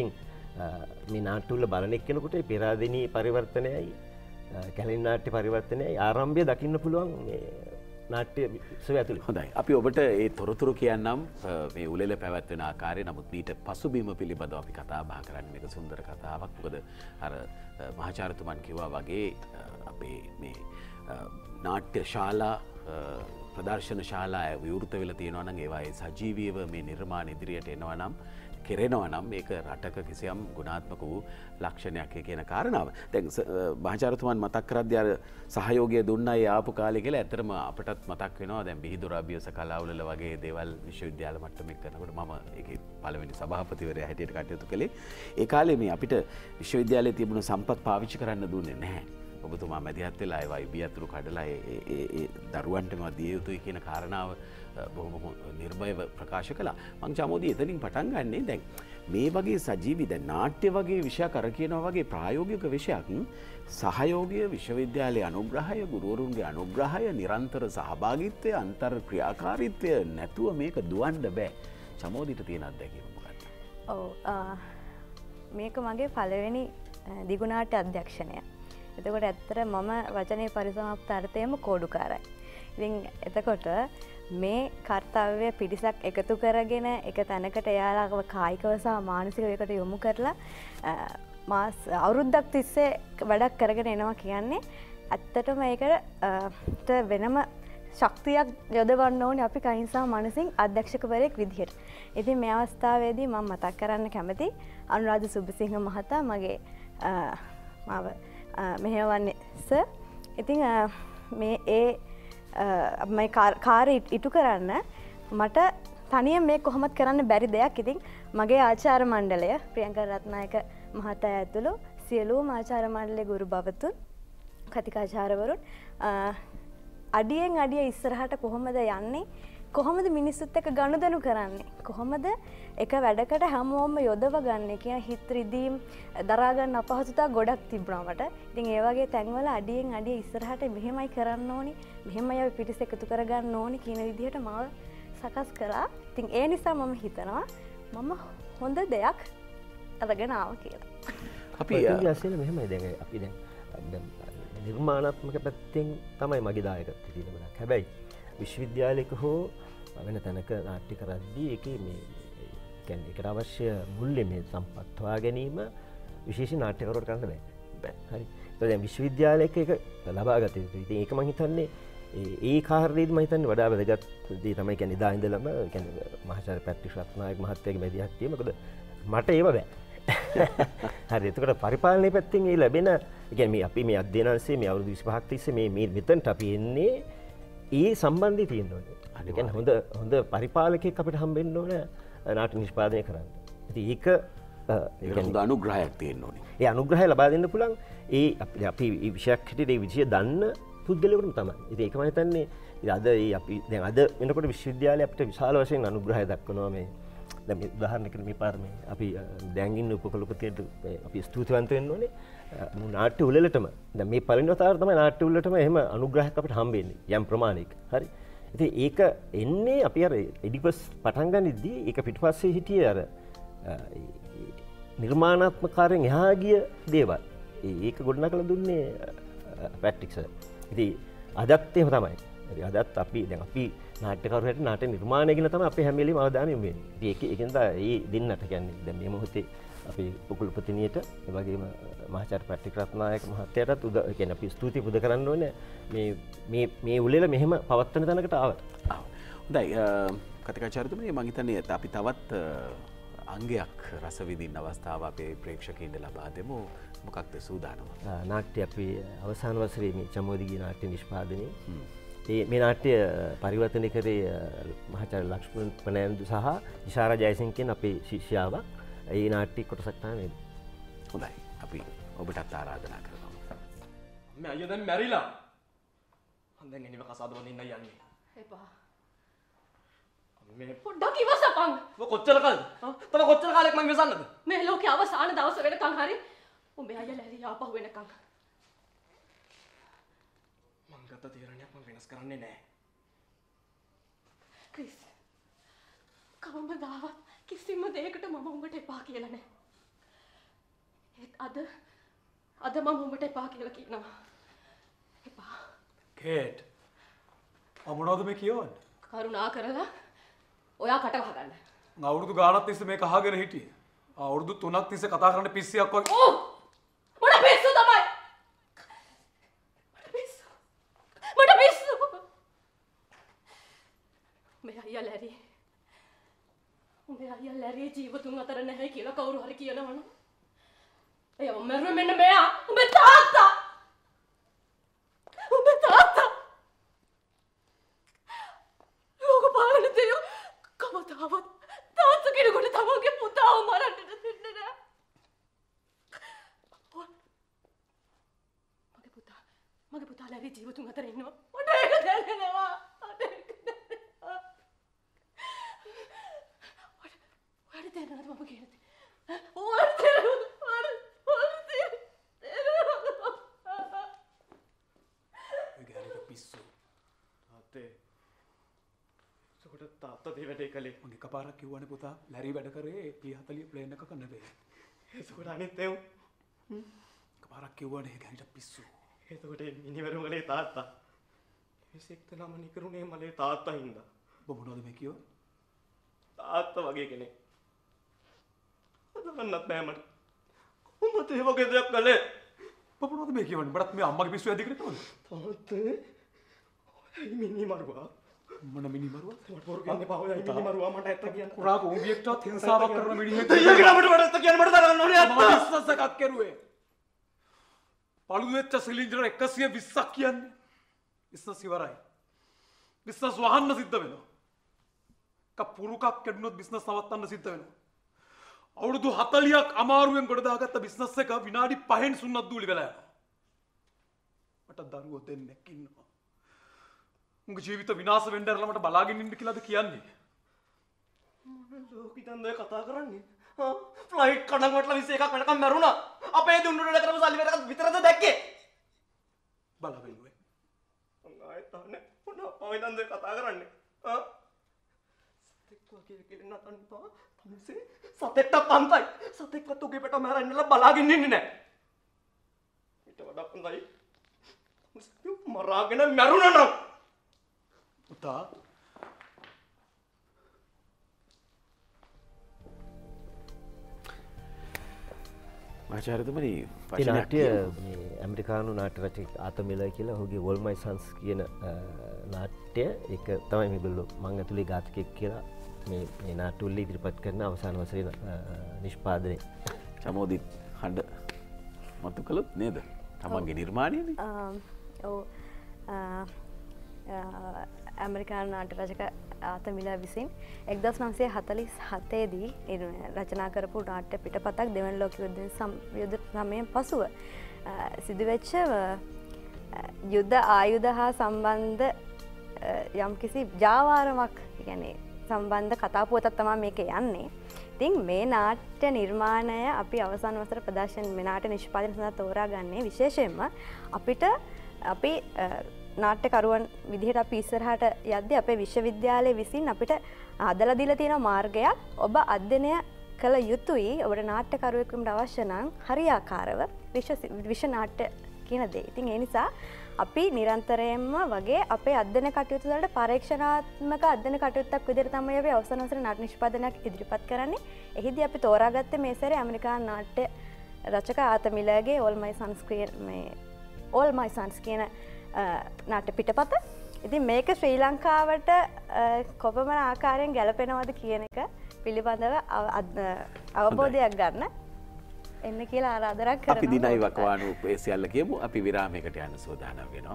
මේ නාට්‍යවල බලන එක්කෙනෙකුට පෙරාදෙනී පරිවර්තනයයි කැලණි නාට්‍ය පරිවර්තනයයි ආරම්භය දකින්න පුළුවන් මේ නාට්‍ය සොය ඇතුළේ. හොඳයි. අපි ඔබට ඒ තොරතුරු කියන්නම් මේ උළෙල පැවැත්වෙන ආකාරය. නමුත් ඊට පසුබිම පිළිබඳව අපි කතා බහ කරන්නේ. මේක සුන්දර කතාවක්. මොකද අර මහාචාර්යතුමන් කිව්වා වගේ අපේ මේ නාට්‍ය ශාලා ප්‍රදර්ශන ශාලා විවෘත වෙලා තියෙනවා නම් ඒවායේ සජීවීව මේ නිර්මාණ ඉදිරියට එනවා නම් කෙරෙනවා නම් මේක රටක කිසියම් ගුණාත්මක වූ ලක්ෂණයක් කියන කාරණාව. දැන් මහාචාර්යතුමන් මතක් කරද්දී අර සහයෝගය දුන්නා ඒ ආපු කාලේ කියලා ඇත්තටම අපටත් මතක් වෙනවා. දැන් බිහිදුර අභියස කලාවුලල වගේ දේවල් විශ්වවිද්‍යාල මට්ටමේ කරනකොට මම ඒකේ පළවෙනි සභාපතිවරයා හැටියට කටයුතු කළේ. ඒ කාලේ මේ අපිට විශ්වවිද්‍යාලයේ තිබුණ සම්පත් පාවිච්චි කරන්න දුන්නේ නැහැ. ඔබතුමා මැදිහත් වෙලා ඒවා ඉබි අතුරු කඩලා ඒ දරුවන්ටම දිය යුතුයි කියන කාරණාව බොහොම නිර්භයව ප්‍රකාශ කළා. මං චමෝදී එතනින් පටන් ගන්නේ දැන් මේ වගේ සජීවී දැන් නාට්‍ය වගේ විෂයක් අර කියනවා වගේ ප්‍රායෝගික විෂයක් සහයෝගය විශ්වවිද්‍යාලයේ අනුග්‍රහය ගුරුවරුන්ගේ අනුග්‍රහය නිරන්තර සහභාගීත්වය අන්තර් ක්‍රියාකාරීත්වය නැතුව මේක දුවන්න බෑ. චමෝදීට තියෙන අත්දැකීම මොකක්ද? ඔව් මේක මගේ පළවෙනි දිගුනාට්‍ය අධ්‍යක්ෂණය. එතකොට ඇත්තට මම වචනේ පරිසමාප්ත අර්ථයම කෝඩුකාරයි. ඉතින් එතකොට මේ කාර්යය පිරිසක් එකතු කරගෙන එක තැනකට එයාලව කායිකව සහ මානසිකව එකට යොමු කරලා මාස අවුරුද්දක් තිස්සේ වැඩක් කරගෙන එනවා කියන්නේ ඇත්තටම ඒකට වෙනම ශක්තියක් යොදවන්න ඕනේ අපි කයින් සහ මනසින් අධ්‍යක්ෂකවරයෙක් විදිහට. ඉතින් මේ අවස්ථාවේදී මම මතක් කරන්න කැමති අනුරාධ සුබසිංහ මහතා මගේ මාව මෙහෙවන්නේ සර්. ඉතින් මේ ඒ මේ කාර්ය ඉටු කරන්න මට තනියෙන් මේ කොහොමද කරන්න බැරි දෙයක්. ඉතින් මගේ ආචාර්ය මණ්ඩලය ප්‍රියංකා රත්නායක මහතා ඇතුළු සියලුම ආචාර්ය මණ්ඩලයේ ගුරු භවතුන් කතිකාචාර්යවරුන් අඩියෙන් අඩිය ඉස්සරහට කොහොමද යන්නේ, කොහොමද මිනිස්සුත් එක්ක ගනුදෙනු කරන්නේ, කොහොමද එක වැඩකට හැමෝම යොදව ගන්න කියන හිත රිදීම් දරා ගන්න අපහසුතා ගොඩක් තිබුණා මට. ඉතින් ඒ වගේ තැන්වල අඩියෙන් අඩිය ඉස්සරහට මෙහෙමයි කරන්න ඕනි, මෙහෙමයි අපි පිටිස් එකතු කරගන්න ඕනි කියන විදිහට මාව සකස් කළා. ඉතින් ඒ නිසා මම හිතනවා මම හොඳ දෙයක් අරගෙන ආවා කියලා. අපි ඇසෙන මෙහෙමයි දැන් අපි දැන් නිර්මාණාත්මක පැත්තෙන් තමයි මගේ දායකත්වය තියෙන බඩක්. හැබැයි විශ්වවිද්‍යාලයක හෝ වෙන තැනක නාට්‍ය කරද්දී ඒකේ මේ කියන්නේ ඒකට අවශ්‍ය මුල්‍ය මේ සම්පත් හොයා ගැනීම විශේෂ නාට්‍යකරුවට කරන්න බෑ. බෑ. හරි. ඒ දැන් විශ්වවිද්‍යාලයක ඒක ලබා ගත යුතුයි. ඉතින් ඒක මම හිතන්නේ ඒ කාර්යයේදී මම හිතන්නේ වඩා වැදගත් දේ තමයි කියන්නේ ඉදා ඉඳලම කියන්නේ මහාචාර්ය පැට්‍රික් රත්නායක මහත්තයාගේ මැදිහත්වය. මොකද මට ඒව බෑ. හරි. එතකොට පරිපාලනයේ පැත්තෙන් ඒ ලැබෙන කියන්නේ මේ අපි මේ අධ්‍යයනanse මේ අවුරුදු විසිපහක් තිස්සේ මේ මේ මෙතනට අපි එන්නේ ඒ සම්බන්ධය තියෙන්න ඕනේ. ඒ කියන්නේ හොඳ හොඳ පරිපාලකෙක් අපිට හම්බෙන්න ඕනේ නාට්‍ය නිෂ්පාදනය කරන්න. ඉතින් ඒක ඒ හොඳ අනුග්‍රහයක් තියෙන්න ඕනේ. ඒ අනුග්‍රහය ලබා දෙන්න පුළුවන් ඒ අපි අපි මේ විෂයක් හැටියට ඒ විෂය දන්න පුද්ගලයෙකුටම තමයි. ඉතින් ඒක මම හිතන්නේ ඉතින් අද ඒ අපි දැන් අද වෙනකොට විශ්වවිද්‍යාලය අපිට විශාල වශයෙන් අනුග්‍රහය දක්වනවා මේ දැන් මේ උදාහරණයකට මේ පාර මේ අපි දැන් ඉන්න උපකුලපතියට අපි ස්තුතිවන්ත වෙන්න ඕනේ. නාට්‍ය උළෙලටම දැන් මේ පළවෙනි වතාවට තමයි නාට්‍ය උළෙලටම එහෙම අනුග්‍රහයක් අපිට හම්බෙන්නේ යම් ප්‍රමාණයක. හරි. ඉතින් ඒක එන්නේ අපි අර එඩිපස් පටන් ගනිද්දී ඒක පිටපස්සේ හිටියේ අර නිර්මාණාත්මක කාර්යයෙන් එහා ගිය දේවල්. ඒක ගොඩනගලා දුන්නේ පැට්‍රික් සර්. ඉතින් අදත් එහෙම තමයි. හරි අදත් අපි දැන් අපි නාට්‍යකරුවන්ට නාට්‍ය නිර්මාණය ගැන තමයි අපි හැම වෙලෙම අවධානය යොමු වෙන්නේ. ඉතින් ඒක ඒකෙන්ද ඒ දෙන්නට කියන්නේ දැන් මේ මොහොතේ අපි උපකුලපතිනියට ඒ වගේම මහාචාර්ය පැට්‍රික් රත්නායක මහත්තයාටත් උද කියන්නේ අපි ස්තුති පුද කරන්න ඕනේ මේ මේ මේ උළෙල මෙහෙම පවත්වන තැනකට ආවට. ආ හොඳයි කතිකාචාර්යතුමනි මම හිතන්නේ අපි තවත් අංගයක් රස විඳින්න අවස්ථාව අපේ ප්‍රේක්ෂකයින්ට ලබා දෙමු. මොකක්ද සූදානම? නාට්‍ය අපි අවසාන වසරේ මේ චමෝදිගේ නාට්‍ය නිෂ්පාදනයේ ඒ මේ නාට්‍ය පරිවර්තනය කරේ මහාචාර්ය ලක්ෂ්මන් ප්‍රනෑන්දු සහ ඉෂාරා ජයසිංහ කියන අපේ ශිෂ්‍යාවක්. ඒ නාට්‍ය කොටසක් තමයි. හොඳයි. අපි ඔබටත් ආරාධනා කරනවා. මේ අයියා දැන් මැරිලා. මම දැන් එනිව කසාද වදින්න යන්නේ. එපා. මේ පොඩ්ඩක් ඉවසපන්. ඔය කොච්චර කාලද? තව කොච්චර කාලයක් මං ඉවසන්නද? මේ ලෝකේ අවසාන දවස වෙනකන් හරි උඹේ අයියා ලැහැරි ආපහු වෙනකන්. මං ගත්ත තීරණයක් මං වෙනස් කරන්නේ නැහැ. ක්‍රිස්. කවමදාවත් කිසිම දෙයකට මම උඹට එපා කියලා නැහැ. අද අද මම උඹට එපා කියලා කියනවා. එපා. කේට්. අමනෝද මේ කියවන්නේ? කරුණා කරලා ඔයා කට වහගන්න. මම අවුරුදු ගානක් තිස්සේ මේක අහගෙන හිටියේ. අවුරුදු තුනක් තිස්සේ කතා කරන්න පිස්සියක් වගේ. ඕ! මට පිස්සු තමයි. මට පිස්සු. මට පිස්සු. මේ අයියා ලැරි. උඹේ අයියා ලැරි ජීවතුන් අතර නැහැ කියලා කවුරු හරි කියනවනම් එයා මරුවේ මෙන්න මෙයා උඹේ තාත්තා. උඹේ තාත්තා. ලෝක පාලන දෙය කවදාවත් තාත්තා කෙනෙකුට තමන්ගේ පුතාව මරන්න දෙන්නේ නැහැ. මගේ පුතා මගේ පුතා ලැරි ජීවතුන් අතර ඉන්නවා. මට ඒක දැනෙනවා. මට ඒක දැනෙනවා. ඔයාලට තේරෙනවද මම කියන්නේ? ඔයාලට තේරෙනවද? ඔයාලට තේරෙනවද? ඒ ගැරිට පිස්සු. තාත්තේ සොකට තාත්තා දේ වැඩේ කළේ. මම එකපාරක් කිව්වනේ පුතා ලැරි වැඩ කරේ පී හතලිය ප්ලේන් එකක නෙවෙයි. එතකොට අනිත් ඒව එකපාරක් කිව්වනේ ඒ ගැරිට පිස්සු. එතකොට මිනිවරු මලේ තාත්තා. මිසෙක්ත නම නිකරුණේ මලේ තාත්තා හින්දා. ඔබ මොනවද මේ කියෝ? තාත්තා වගේ කෙනෙක්. අදන්නත් නෑ මට. කොහොමද ඒ වගේ දෙයක් කළේ? ඔබ මොනවද මේ කියවන්නේ? බඩත් මේ අම්මගේ පිස්සු ඇද්දි කරේ නේද? තාත්තේ ඔයයි මිනි මරුවා. මොන මිනි මරුවා? මට පොරු කියන්නේ පා ඔයයි මිනි මරුවා මට ඇත්ත කියන්න. කුරා කෝඹියෙක්ටවත් හිංසාවක් කරන මිනිහෙක්. දෙයියගේ නමට මට ඇත්ත කියන්න මට තරන්න ඕනේ ඇත්ත. මම විශ්වාස එකක් කරුවේ. පළු වෙච්ච සිලින්ඩර් එකසිය විස්සක් කියන්නේ. විශ්වාස ඉවරයි. විශ්වාස වහන්න සිද්ධ වෙනවා. කපුරුකක් කැඩුනොත් බිස්නස් නවත්තන්න සිද්ධ වෙනවා. අවුරුදු හතලියක් අමාරුවෙන් ගොඩ දාගත්ත බිස්නස් එක විනාඩි පහෙන් සුන්නත් දූලි වෙලා යනවා. මට දරුවෝ දෙන්නෙක් ඉන්නවා. උන්ගේ ජීවිත විනාශ වෙන්න ඇරලා මට බලාගෙන ඉන්න කියලාද කියන්නේ? මොන ලෝකිතන්ද කතා කරන්නේ? හා ෆ්ලයිට් කඩන් වටලා විසි එකක් වෙනකම් මැරුණා. අපේ දුන්නුරට කරපු සල්ලි වලට විතරද දැක්කේ? බලාගෙනුවේ. මං ආයෙත් අහන්නේ මොන අපවිතන්ද කතා කරන්නේ? හා සතෙක් වගේ කියලා නතන්පා. තමසේ සතෙක්ට පන්තයි. සතෙක්වත් උගේ පිට මැරෙන්නලා බලාගෙන ඉන්නේ නැහැ. ඊට වඩා හොඳයි. මරාගෙන මැරුණා නම් පුතා මහාචාර්යතුමනි නාට්‍ය ඇමරිකානු නාට්‍ය රචක ආතමිල කියලා ඔහුගේ වොල් මයි සන්ස් කියන නාට්‍ය ඒක තමයි මේගොල්ලෝ මං ඇතුලේ ඝාතකෙක් කියලා මේ මේ නාට්‍යවල ඉදිරිපත් කරන අවසාන වසරේ නිෂ්පාදනය. චමෝදිත් හඬ මතු කළොත් නේද? තමන්ගේ නිර්මාණයනේ. ඔව්. ඇමරිකානු නාට්‍ය රචක ආතමිලා විසින් එක්දහස් නවසිය හතළිස් හතේ දී රචනා කරපු නාට්‍ය පිටපතක් දෙවන ලෝක යුද්ධ සමයෙන් පසුව සිදුවෙච්ච යුද්ධ ආයුධ හා සම්බන්ධ යම්කිසි ජාවාරමක් කියන්නේ සම්බන්ධ කතා පුවතක් තමයි මේක යන්නේ. ඉතින් මේ නාට්‍ය නිර්මාණය අපි අවසන් වසර ප්‍රදර්ශන මේ නාට්‍ය නිෂ්පාදනය සඳහා තෝරාගන්නේ විශේෂයෙන්ම අපිට අපි නාට්‍යකරුවන් විදිහට අපි ඉස්සරහට යද්දී අපේ විශ්වවිද්‍යාලය විසින් අපිට හදලා දීලා තියෙන මාර්ගයක් ඔබ අධ්‍යයනය කළ යුතුයි. ඔබට නාට්‍යකරුවෙක් වෙන්න අවශ්‍ය නම් හරියාකාරව විශ්ව විශ්ව නාට්‍ය කියන දේ. ඉතින් ඒ නිසා අපි නිරන්තරයෙන්ම වගේ අපේ අධ්‍යයන කටයුතු වලට පරීක්ෂණාත්මක අධ්‍යයන කටයුත්තක් විදිහට තමයි අපි අවසන් වසරේ නාට්‍ය නිෂ්පාදනයක් ඉදිරිපත් කරන්නේ. එහිදී අපි තෝරාගත්තේ මේ සැරේ ඇමරිකානු නාට්‍ය රචක ආතමිලගේ All My Sons මේ All My Sons කියන නාට්‍ය පිටපත. ඉතින් මේක ශ්‍රී ලංකාවට කොපමණ ආකාරයෙන් ගැලපෙනවද කියන එක පිළිබඳව අවබෝධයක් ගන්න එන්න කියලා ආරාධනා කරනවා. අපි දිනයි වකවානු ඒ සියල්ල කියමු. අපි විරාමයකට යන්න සූදානම් වෙනවා.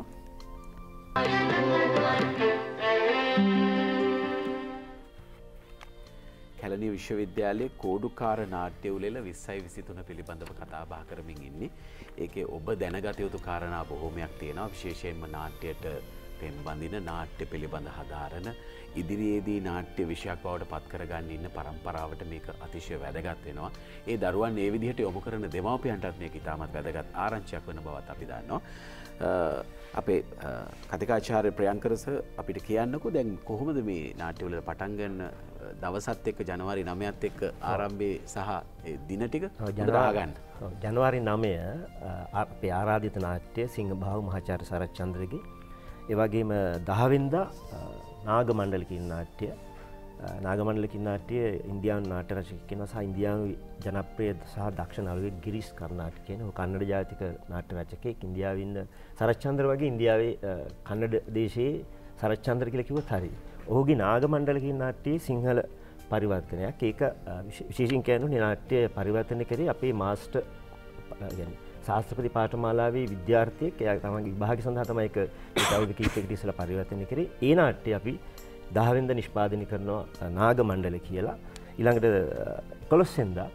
කැලණිය විශ්වවිද්‍යාලයේ කෝඩුකාර නාට්‍ය උළෙල විස්සයි විසිතුන පිළිබඳව කතා බහ කරමින් ඉන්නේ. ඒකේ ඔබ දැනගත යුතු කාරණා බොහෝමයක් තියෙනවා. විශේෂයෙන්ම නාට්‍යයට පෙම් බඳින නාට්‍ය පිළිබඳ හදාරන ඉදිරියේදී නාට්‍ය විෂයක් බවට පත් කරගන්න ඉන්න පරම්පරාවට මේක අතිශය වැදගත් වෙනවා. ඒ දරුවන් ඒ විදිහට යොමු කරන දෙමාපියන්ටත් මේක ඉතාමත් වැදගත් ආරංචියක් වෙන බවත් අපි දන්නවා. අපේ කතිකාචාර්ය ප්‍රියංකර සර් අපිට කියන්නකෝ දැන් කොහොමද මේ නාට්‍යවල පටන් ගන්න දවසත් එක්ක ජනවාරි නවයත් එක්ක ආරම්භයේ සහ දින ටික ගන්න. ජනවාරි නවය අපේ ආරාධිත නාට්‍ය සිංහබාහු මහාචාර්ය සරත් චන්ද්‍රගේ ඒ වගේම දහ වෙනිදා නාගමණ්ඩල නාට්‍ය නාගමණ්ඩල නාට්‍ය ඉන්දියානු නාට්‍ය රචකයෙක් කෙනා සහ ඉන්දියානු ජනප්‍රිය සහ දක්ෂ නළුවෙක් ගිරිස් කර්නාටක කියන කන්නඩ ජාතික නාට්‍ය රචකයෙක් ඉන්දියාවේ ඉන්න සරත් චන්ද්‍ර වගේ ඉන්දියාවේ කන්නඩ දේශයේ සරත් චන්ද්‍ර කියලා කිව්වොත් හරි. ඔහුගේ නාගමණ්ඩල කියන නාට්‍යයේ සිංහල පරිවර්තනයක්. ඒක විශේෂයෙන් කියන්නේ නාට්‍ය පරිවර්තනය කරේ අපේ මාස්ටර් يعني ශාස්ත්‍රපති පාඨමාලාවේ විද්‍යාර්ථියෙක්. එයා තමන්ගේ විභාගය සඳහා තමයි ඒක අවුරුදු කිහිපයකට ඉස්සෙල්ලා පරිවර්තනය කරේ. ඒ නාට්‍ය අපි දහ වෙනිදා නිෂ්පාදනය කරනවා නාගමණ්ඩල කියලා. ඊළඟට එකොළොස් වෙනිදා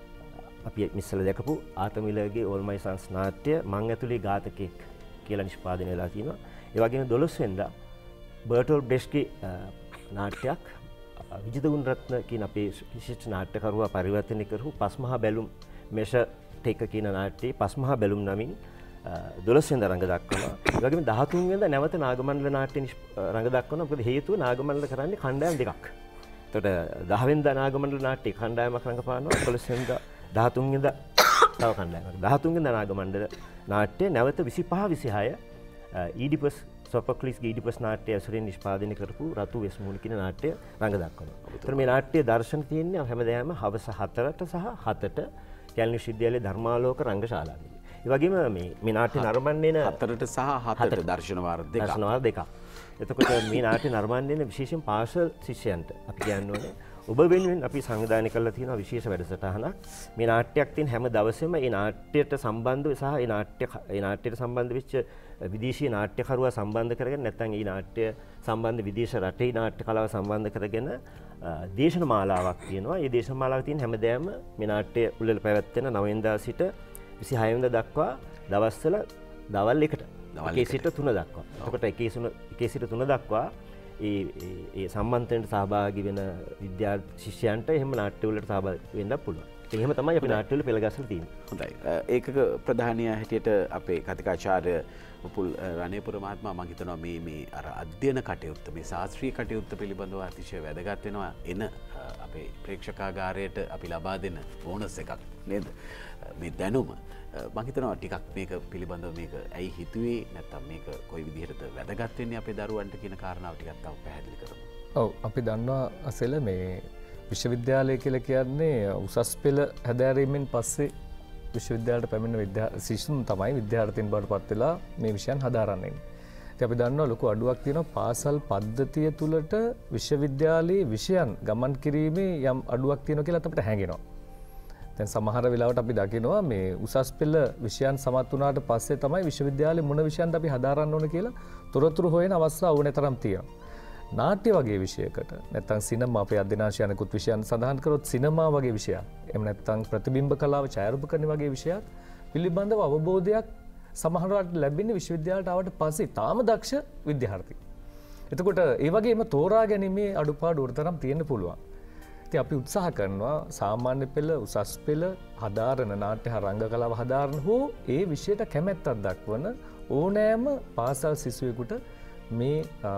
අපි මිස්සල දැකපු ආතමිලගේ ඕල් මයි සන්ස් නාට්‍ය මං ඇතුලේ ඝාතකෙක් කියලා නිෂ්පාදනය වෙලා තියෙනවා. ඒ වගේම දොළොස් වෙනිදා බර්ටෝල් බ්‍රෙෂ්ගේ නාට්‍යයක් විජිත ගුණරත්න කියන අපේ විශිෂ්ට නාට්‍යකරුවා පරිවර්තනය කරපු පස්මහා බැලුම් මේෂ ටේක කියන නාට්‍යයේ පස්මහා බැලුම් නමින් දොළොස් වෙනිදා රඟ දක්වනවා. ඒ වගේම දහතුන් වෙනිදා නැවත නාගමණ්ඩල නාට්‍ය රඟ දක්වනවා. මොකද හේතුව නාගමණ්ඩල කරන්නේ කණ්ඩායම් දෙකක්. එතකොට දහ වෙනිදා නාගමණ්ඩල නාට්‍ය කණ්ඩායමක් රඟපානවා. එකොළොස් වෙනිදා දහතුන් වෙනිදා තව කණ්ඩායමක්. දහතුන් වෙනිදා නාගමණ්ඩල නාට්‍ය නැවත විසිපහ විසිහය ඊඩිපස් සොෆොක්ලිස්ගේ ඊඩිපස් නාට්‍ය ඇසුරින් නිෂ්පාදනය කරපු රතු වෙස්මුණු කියන නාට්‍ය රඟ දක්වනවා. ඒතර මේ නාට්‍ය දර්ශන තියෙන්නේ හැමදාම හවස හතරට සහ හතට කැලණි විශ්වවිද්‍යාලයේ ධර්මාලෝක රංගශාලාවේ. ඒ වගේම මේ මේ නාට්‍ය නරඹන්නේ න හතරට සහ හතට දර්ශන වාර දෙකක්. දර්ශන වාර දෙකක්. එතකොට මේ නාට්‍ය නරඹන්නේ විශේෂයෙන් පාසල් ශිෂ්‍යයන්ට අපි කියන්නේ ඔබ වෙනුවෙන් අපි සංවිධානය කරලා තියෙන විශේෂ වැඩසටහනක්. මේ නාට්‍යයක් තියෙන හැම දවසෙම ඒ නාට්‍යයට සම්බන්ධව සහ ඒ නාට්‍ය ඒ නාට්‍යයට සම්බන්ධ වෙච්ච විදේශීය නාට්‍යකරුවා සම්බන්ධ කරගෙන නැත්නම් ඒ නාට්‍ය සම්බන්ධ විදේශ රටේ නාට්‍ය කලාව සම්බන්ධ කරගෙන දේශන මාලාවක් තියෙනවා. ඒ දේශන මාලාවේ තියෙන හැමදේම මේ නාට්‍ය උළෙල පැවැත්වෙන නව වෙනිදා සිට විසිහය වෙනිදා දක්වා දවස්වල දවල් එකට එකේ සිට තුන දක්වා. එතකොට එකේ තුන එකේ සිට තුන දක්වා ඒ ඒ සම්බන්ධයෙන් සහභාගී වෙන විද්‍යාර්ථී ශිෂ්‍යයන්ට එහෙම නාට්‍ය වලට සහභාගී වෙන්න පුළුවන්. ඒ එහෙම තමයි අපි නාට්‍ය වල පෙළ ගැසලා තියෙන්නේ. හොඳයි. ඒකක ප්‍රධානියා හැටියට අපේ කතිකාචාර්ය උපුල් රණේපුර මහත්මයා මම හිතනවා මේ මේ අර අධ්‍යයන කටයුත්ත මේ ශාස්ත්‍රීය කටයුත්ත පිළිබඳව අතිශය වැදගත් වෙනවා එන අපේ ප්‍රේක්ෂකාගාරයට අපි ලබා දෙන බෝනස් එකක් නේද? මේ දැනුම මම හිතනවා ටිකක් මේක පිළිබඳව මේක ඇයි හිතුවේ නැත්නම් මේක කොයි විදිහටද වැදගත් වෙන්නේ අපේ දරුවන්ට කියන කාරණාව ටිකක් තව පැහැදිලි කරමු. ඔව් අපි දන්නවා අසල මේ විශ්වවිද්‍යාලය කියලා කියන්නේ උසස් පෙළ හැදෑරීමෙන් පස්සේ විශ්වවිද්‍යාලයට පැමිණෙන විද්‍යා ශිෂ්‍යුන් තමයි විද්‍යාර්ථීන් බවට පත් වෙලා මේ විෂයන් හදාරන්නේ. ඉතින් අපි දන්නවා ලොකු අඩුවක් තියෙනවා පාසල් පද්ධතිය තුලට විශ්වවිද්‍යාලයේ විෂයන් ගමන් කිරීමේ යම් අඩුවක් තියෙනවා කියලා අපිට හැඟෙනවා. දැන් සමහර වෙලාවට අපි දකිනවා මේ උසස් පෙළ විෂයන් සමත් වුණාට පස්සේ තමයි විශ්වවිද්‍යාලේ මොන විෂයන්ද අපි හදාරන්න ඕන කියලා තොරතුරු හොයන අවස්ථා ඕනේ තරම් තියෙනවා. නාට්‍ය වගේ විෂයකට නැත්නම් සිනමා අපේ අධ්‍යනාංශය අනිකුත් විෂයන් සඳහන් කරොත් සිනමා වගේ විෂයක් එහෙම නැත්නම් ප්‍රතිබිම්බ කලාව ඡායාරූපකරණ වගේ විෂයක් පිළිබඳව අවබෝධයක් සමහරවිට ලැබෙන්නේ විශ්වවිද්‍යාලයට ආවට පස්සේ තාම දක්ෂ විද්‍යාර්ථී. එතකොට ඒ වගේම තෝරා ගැනීමේ අඩුපාඩු උඩතරම් තියෙන්න පුළුවන්. ඉතින් අපි උත්සාහ කරනවා සාමාන්‍ය පෙළ උසස් පෙළ හදාරන නාට්‍ය හා රංග කලාව හදාරන හෝ ඒ විෂයට කැමැත්තක් දක්වන ඕනෑම පාසල් සිසුවෙකුට මේ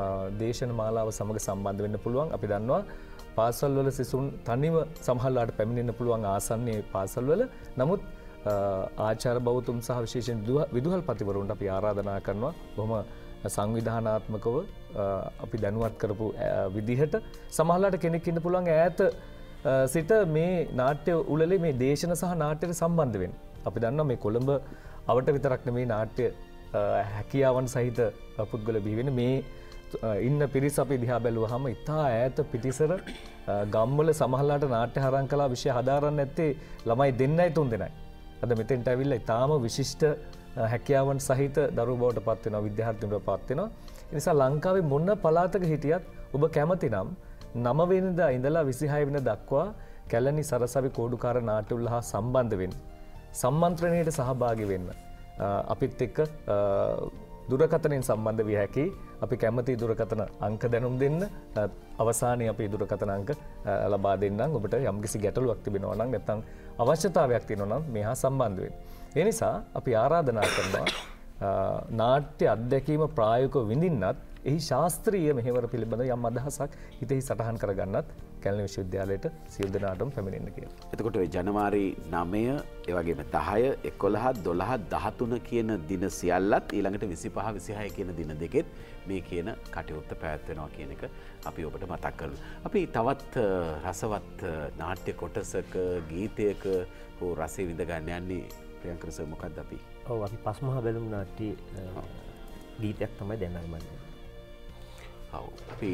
දේශන මාලාව සමග සම්බන්ධ වෙන්න පුළුවන්. අපි දන්නවා පාසල් වල සිසුන් තනිව සමහරලාට පැමිණෙන්න පුළුවන් ආසන්නයේ පාසල් වල. නමුත් ආචාර්ය බෞතුම් සහ විශේෂයෙන් විදුහල්පතිවරුන්ට අපි ආරාධනා කරනවා බොහොම සංවිධානාත්මකව අපි දැනුවත් කරපු විදිහට සමහරලාට කෙනෙක් ඉන්න පුළුවන් ඈත සිට මේ නාට්‍ය උළෙලේ මේ දේශන සහ නාට්‍යයට සම්බන්ධ වෙන්න. අපි දන්නවා මේ කොළඹ අවට විතරක් නෙමෙයි නාට්‍ය හැකියාවන් සහිත පුද්ගල බිහි වෙන මේ ඉන්න පිරිස අපි දිහා බැලුවහම ඉතා ඈත පිටිසර ගම්වල සමහරලාට නාට්‍ය හරං කලා විෂය හදාරන්න නැත්තේ ළමයි දෙන්නයි තුන් දෙනයි. අද මෙතෙන්ට ඇවිල්ලා ඉතාම විශිෂ්ට හැකියාවන් සහිත දරුවෝ බවට පත් වෙනවා විද්‍යාර්ථීන් බවට පත් වෙනවා. ඒ නිසා ලංකාවේ මොන පළාතක හිටියත් ඔබ කැමති නම් නව වෙනිදා ඉඳලා විසිහය වෙනිදා දක්වා කැලණි සරසවි කෝඩුකාර නාට්‍ය උළෙල හා සම්බන්ධ වෙන්න. සම්මන්ත්‍රණයට සහභාගී වෙන්න. අපිත් එක්ක දුරකථනයෙන් සම්බන්ධ විය හැකි. අපි කැමති දුරකථන අංක දැනුම් දෙන්න. අවසානයේ අපි දුරකථන අංක ලබා දෙන්නම්. ඔබට යම්කිසි ගැටලුවක් තිබෙනවා නම් නැත්නම් අවශ්‍යතාවයක් තියෙනවා නම් මේ හා සම්බන්ධ වෙන්න. ඒ නිසා අපි ආරාධනා කරනවා නාට්‍ය අත්දැකීම ප්‍රායෝගිකව විඳින්නත් එහි ශාස්ත්‍රීය මෙහෙවර පිළිබඳ යම් අදහසක් හිතෙහි සටහන් කරගන්නත් කැලණි විශ්වවිද්‍යාලයට සියලු දෙනාටම පැමිණෙන්න කියලා. එතකොට ඔය ජනවාරි නවය, ඒ වගේම දහය, එකොළහ, දොළහ, දහතුන කියන දින සියල්ලත් ඊළඟට විසිපහ, විසිහය කියන දින දෙකෙත් මේ කියන කටයුත්ත පැවැත්වෙනවා කියන එක අපි ඔබට මතක් කරනවා. අපි තවත් රසවත් නාට්‍ය කොටසක, ගීතයක හෝ රසය විඳ ගන්න යන්නේ ප්‍රියංකර සර් මොකක්ද අපි? ඔව් අපි පස්මහා බැලුම් නාට්‍ය ගීතයක් තමයි දැන් අරමන්නේ. ඔව් අපි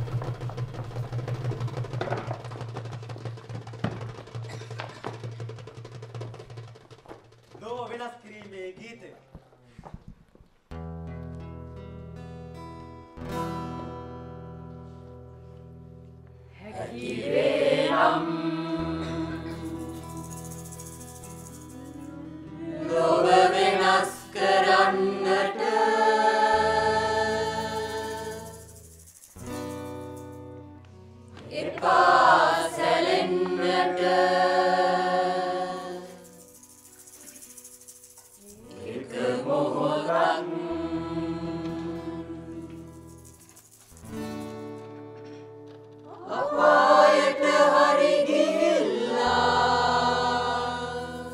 ලෝව වෙනස් කිරීමේ ගීතය. හැකිවේ නම් ලෝව වෙනස් කරන්නට එපා සැලෙන්නට එක මොහොතක් අපායට හරි ගිහිල්ලා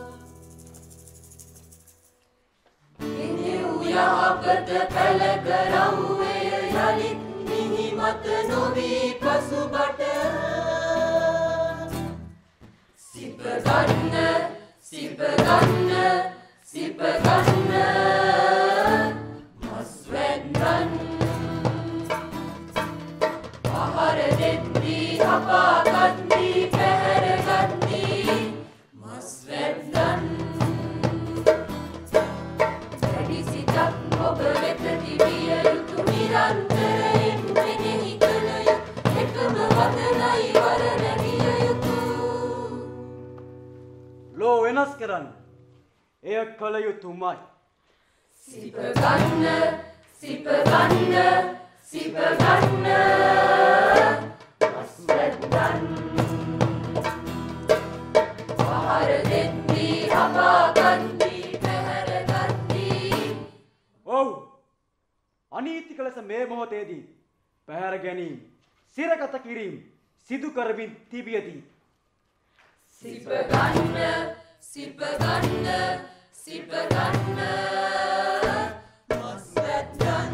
ඉනිව් යහපත පැල කරව්වේ යලිත් නිහිමත නොවී පසුබට සිප ගන්න සිප ගන්න සිප ගන්න මස් වැද්දන් පහර දෙද්දී අපා ගද්දී පැහැර ගද්දී මස් වැද්දන් වැඩි සිතක් ඔබ වෙත තිබිය යුතු නිරන්තරයෙන් මෙනෙහි කළ යුතු එකම වදනයි වරණිය යුතු ලෝ වෙනස් කරන්න එය කළ යුතුමයි. සිප ගන්න සිප ගන්න සිප ගන්න මස් වැද්දන් පහර දෙද්දී අපා ගද්දී පැහැර ගද්දී ඔව් අනීති ලෙස මේ මොහොතේදී පැහැර ගැනීම සිරගත කිරීම සිදු කරමින් තිබියදී සිප ගන්න සිප ගන්න සිප ගන්න මස් වැද්දන්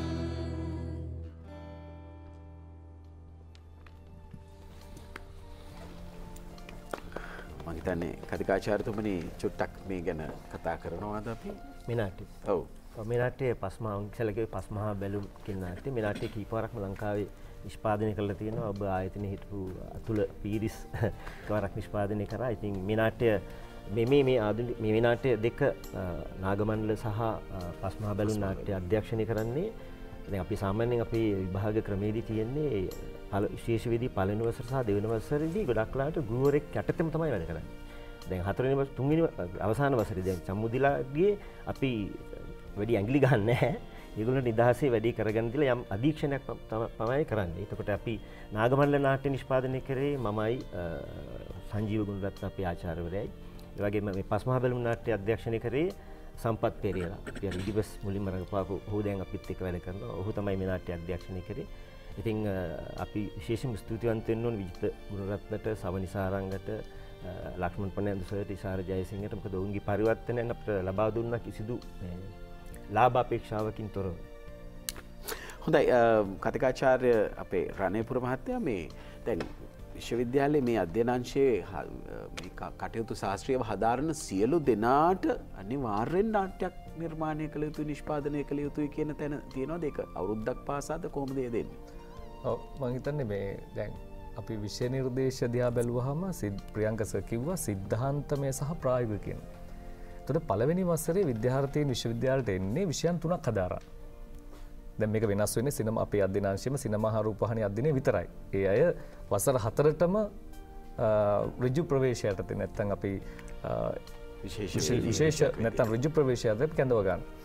මම හිතන්නේ කතිකාචාර්යතුමනි චුට්ටක් මේ ගැන කතා කරනවාද අපි? මේ නාට්‍ය. ඔව්. මේ නාට්‍යයේ පස්මහා අංශලකේ පස්මහා බැලුම් කියන නාට්‍ය. මේ නාට්‍ය කීපවරක්ම ලංකාවේ නිෂ්පාදනය කරලා තියෙනවා. ඔබ ආයතනයේ හිටපු අතුල පීරිස් කවරක් නිෂ්පාදනය කරා. ඉතින් මේ නාට්‍ය මේ මේ මේ ආධුනික මේ නාට්‍ය දෙක නාගමණ්ඩල සහ පස්මහා බැලුම් නාට්‍ය අධ්‍යක්ෂණය කරන්නේ දැන් අපි සාමාන්‍යයෙන් අපි විභාග ක්‍රමයේදී තියෙන්නේ විශේෂ විධි පළවෙනි වසර සහ දෙවෙනි වසරේදී ගොඩක් ලාට ගුරුවරයෙක් යටතේම තමයි වැඩ කරන්නේ. දැන් හතරවෙනි වසර තුන්වෙනි අවසාන වසරේ දැන් සම්මුදිලාගේ අපි වැඩි ඇඟිලි ගන්න නැහැ. ඒගොල්ලෝ නිදහසේ වැඩි කරගන්න දීලා යම් අධීක්ෂණයක් තමයි කරන්නේ. එතකොට අපි නාගමණ්ඩල නාට්‍ය නිෂ්පාදනය කරේ මමයි සංජීව ගුණරත්න අපේ ආචාර්යවරයයි. ඒ වගේම මේ පස්මහා බැලුම් නාට්‍ය අධ්‍යක්ෂණය කරේ සම්පත් පෙරේරා. අපි ඉදිවස් මුලින්ම රඟපාපු ඔහු දැන් අපිත් එක්ක වැඩ කරනවා. ඔහු තමයි මේ නාට්‍ය අධ්‍යක්ෂණය කරේ. ඉතින් අපි විශේෂයෙන්ම ස්තුතිවන්ත වෙන්න ඕන විජිත ගුණරත්නට, සවනි සාරංගට, ලක්ෂ්මන් පණ්ඩිත සර්ට, ඉසාර ජයසිංහට. මොකද ඔවුන්ගේ පරිවර්තනයන් අපිට ලබා දුන්නා කිසිදු ලාභ අපේක්ෂාවකින් තොරව. හොඳයි කතිකාචාර්ය අපේ රණේපුර මහත්තයා මේ දැන් විශ්වවිද්‍යාලයේ මේ අධ්‍යනාංශයේ මේ කටයුතු ශාස්ත්‍රීයව හදාරන සියලු දෙනාට අනිවාර්යෙන් නාට්‍යයක් නිර්මාණය කළ යුතුයි, නිෂ්පාදනය කළ යුතුයි කියන තැන තියෙනවද? ඒක අවුරුද්දක් පාසාද කොහොමද ඒ දෙන්නේ? ඔව් මම හිතන්නේ මේ දැන් අපි විෂය නිර්දේශ දිහා බැලුවාම ප්‍රියංක සර් කිව්වා සිද්ධාන්තමය සහ ප්‍රායෝගික කියන. එතකොට පළවෙනි වසරේ විද්‍යාර්ථීන් විශ්වවිද්‍යාලයට එන්නේ විෂයන් තුනක් හදාරා. දැන් මේක වෙනස් වෙන්නේ සිනමා අපේ අධ්‍යනාංශයේම සිනමා හා රූපවාහිනී අධ්‍යයනයේ විතරයි. ඒ අය වසර හතරටම ඍජු ප්‍රවේශයට නැත්නම් අපි විශේෂ විශේෂ නැත්නම් ඍජු ප්‍රවේශයට කැඳව ගන්න.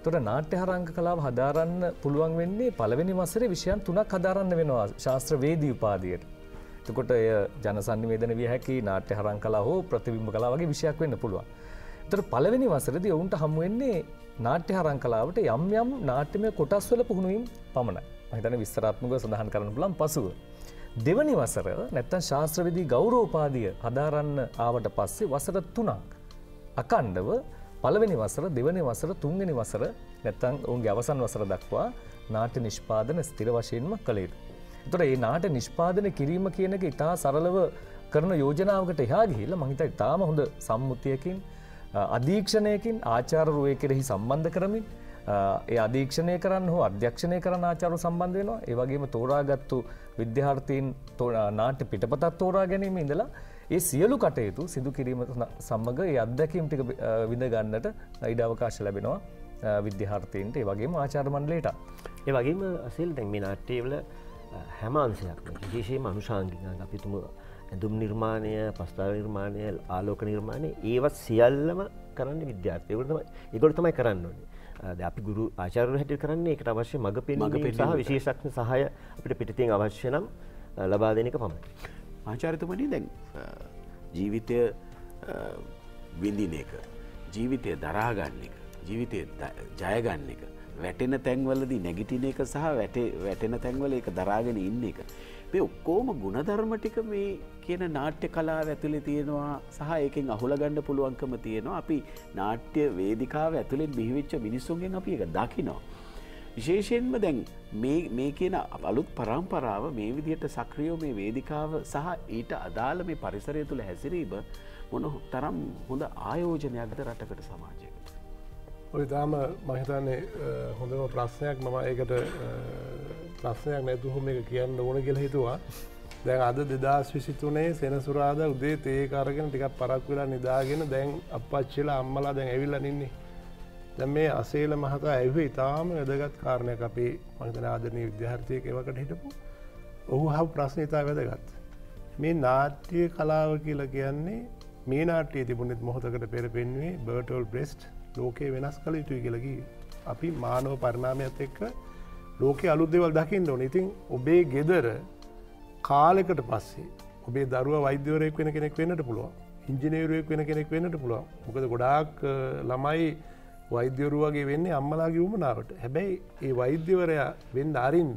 තොට නාට්‍ය හරංග කලාව හදාරන්න පුළුවන් වෙන්නේ පළවෙනි වසරේ විෂයන් තුනක් හදාරන්න වෙනවා ශාස්ත්‍ර වේදී උපාධියට. එතකොට එය ජන සංනිවේදන විය හැකි නාට්‍ය හරංග කලාව හෝ ප්‍රතිබිම්බ කලාව වගේ විෂයක් වෙන්න පුළුවන්. එතකොට පළවෙනි වසරේදී ඔවුන්ට හමු වෙන්නේ නාට්‍ය හරංග කලාවට යම් යම් නාට්‍යමය කොටස් වල පුහුණු වීම පමණයි. මම හිතන්නේ විස්තරාත්මකව සඳහන් කරන්න පුළුවන් පසුව. දෙවනි වසර නැත්තම් ශාස්ත්‍රවේදී ගෞරව උපාධිය හදාරන්න ආවට පස්සේ වසර තුනක් අකණ්ඩව පළවෙනි වසර දෙවනි වසර තුන්වෙනි වසර නැත්තම් ඔවුන්ගේ අවසන් වසර දක්වා නාට්‍ය නිෂ්පාදන ස්ථිර වශයෙන්ම කළ යුතුයි. ඒතර මේ නාට්‍ය නිෂ්පාදනය කිරීම කියන එක ඉතා සරලව කරන යෝජනාවකට එහා ගිහිල්ලා මම හිතයි තාම හොඳ සම්මුතියකින් අධීක්ෂණයකින් ආචාර්යවරු කෙරෙහි සම්බන්ධ කරමින් ඒ අධීක්ෂණය කරන්න හෝ අධ්‍යක්ෂණය කරන්න ආචාර්යවරු සම්බන්ධ වෙනවා. ඒ වගේම තෝරාගත්තු විද්‍යාර්ථීන් නාට්‍ය පිටපතක් තෝරා ගැනීම ඉඳලා ඒ සියලු කටයුතු සිදු කිරීම සමග ඒ අත්දැකීම් ටික විඳ ගන්නට ඉඩ අවකාශ ලැබෙනවා විද්‍යාර්ථීන්ට ඒ වගේම ආචාර්ය මණ්ඩලයට. ඒ වගේම අසල් දැන් මේ නාට්‍යවල හැම අංශයක්ම විශේෂයෙන්ම අනුශාංගික අපි තුමු ඇඳුම් නිර්මාණය, පස්තාව නිර්මාණය, ආලෝක නිර්මාණය ඒවත් සියල්ලම කරන්නේ විද්‍යාර්ථීවරු. ඒගොල්ලෝ තමයි ඒගොල්ලෝ තමයි කරන්න ඕනේ. දැන් අපි ගුරු ආචාර්යවරු හැටියට කරන්නේ ඒකට අවශ්‍ය මඟ පෙන්වීම සහ විශේෂඥ සහාය අපිට පිටතින් අවශ්‍ය නම් ලබා දෙන එක පමණයි. ආචාර්යතුමනි දැන් ජීවිතය විඳින එක, ජීවිතය දරා ගන්න එක, ජීවිතය ජය ගන්න එක, වැටෙන තැන්වලදී නැගිටින එක සහ වැටෙන තැන්වල ඒක දරාගෙන ඉන්න එක. මේ ඔක්කොම ගුණධර්ම ටික මේ කියන නාට්‍ය කලාව ඇතුලේ තියෙනවා සහ ඒකෙන් අහුලා ගන්න පුළුවන්කම තියෙනවා. අපි නාට්‍ය වේදිකාව ඇතුලේ බිහිවෙච්ච මිනිස්සුන්ගෙන් අපි ඒක දකිනවා. විශේෂයෙන්ම දැන් මේ මේ කියන අලුත් පරම්පරාව මේ විදිහට සක්‍රියව මේ වේදිකාව සහ ඊට අදාළ මේ පරිසරය තුළ හැසිරීම මොන තරම් හොඳ ආයෝජනයක්ද රටකට සමාජයකට. ඔය තාම මම හිතන්නේ හොඳම ප්‍රශ්නයක්. මම ඒකට ප්‍රශ්නයක් නැතුව මේක කියන්න ඕන කියලා හිතුවා. දැන් අද දෙදාස් විසිතුනේ සෙනසුරාදා උදේ තේ කරගෙන ටිකක් පරක් වෙලා නිදාගෙන දැන් අප්පච්චිලා අම්මලා දැන් ඇවිල්ලා ඉන්නේ. දැන් මේ අසේල මහතා ඇහුවේ තාම වැදගත් කාරණයක්. අපි මම හිතන ආදරණීය විද්‍යාර්ථියෙක් ඒවකට හිටපු. ඔහු අහපු ප්‍රශ්නේ ඉතා වැදගත්. මේ නාට්‍ය කලාව කියලා කියන්නේ මේ නාට්‍යයේ තිබුණෙත් මොහොතකට පෙර පෙන්වුවේ බර්ටෝල් බ්‍රෙස්ට් ලෝකේ වෙනස් කළ යුතුයි කියලා කිව්වේ. අපි මානව පරිණාමයත් එක්ක ලෝකේ අලුත් දේවල් දකින්න ඕනේ. ඉතින් ඔබේ ගෙදර කාලයකට පස්සේ ඔබේ දරුවා වෛද්‍යවරයෙක් වෙන කෙනෙක් වෙන්නට පුළුවන්. ඉංජිනේරුවෙක් වෙන කෙනෙක් වෙන්නට පුළුවන්. මොකද ගොඩාක් ළමයි වෛද්‍යවරු වගේ වෙන්නේ අම්මලාගේ උමනාවට. හැබැයි ඒ වෛද්‍යවරයා වෙන්න අරින්න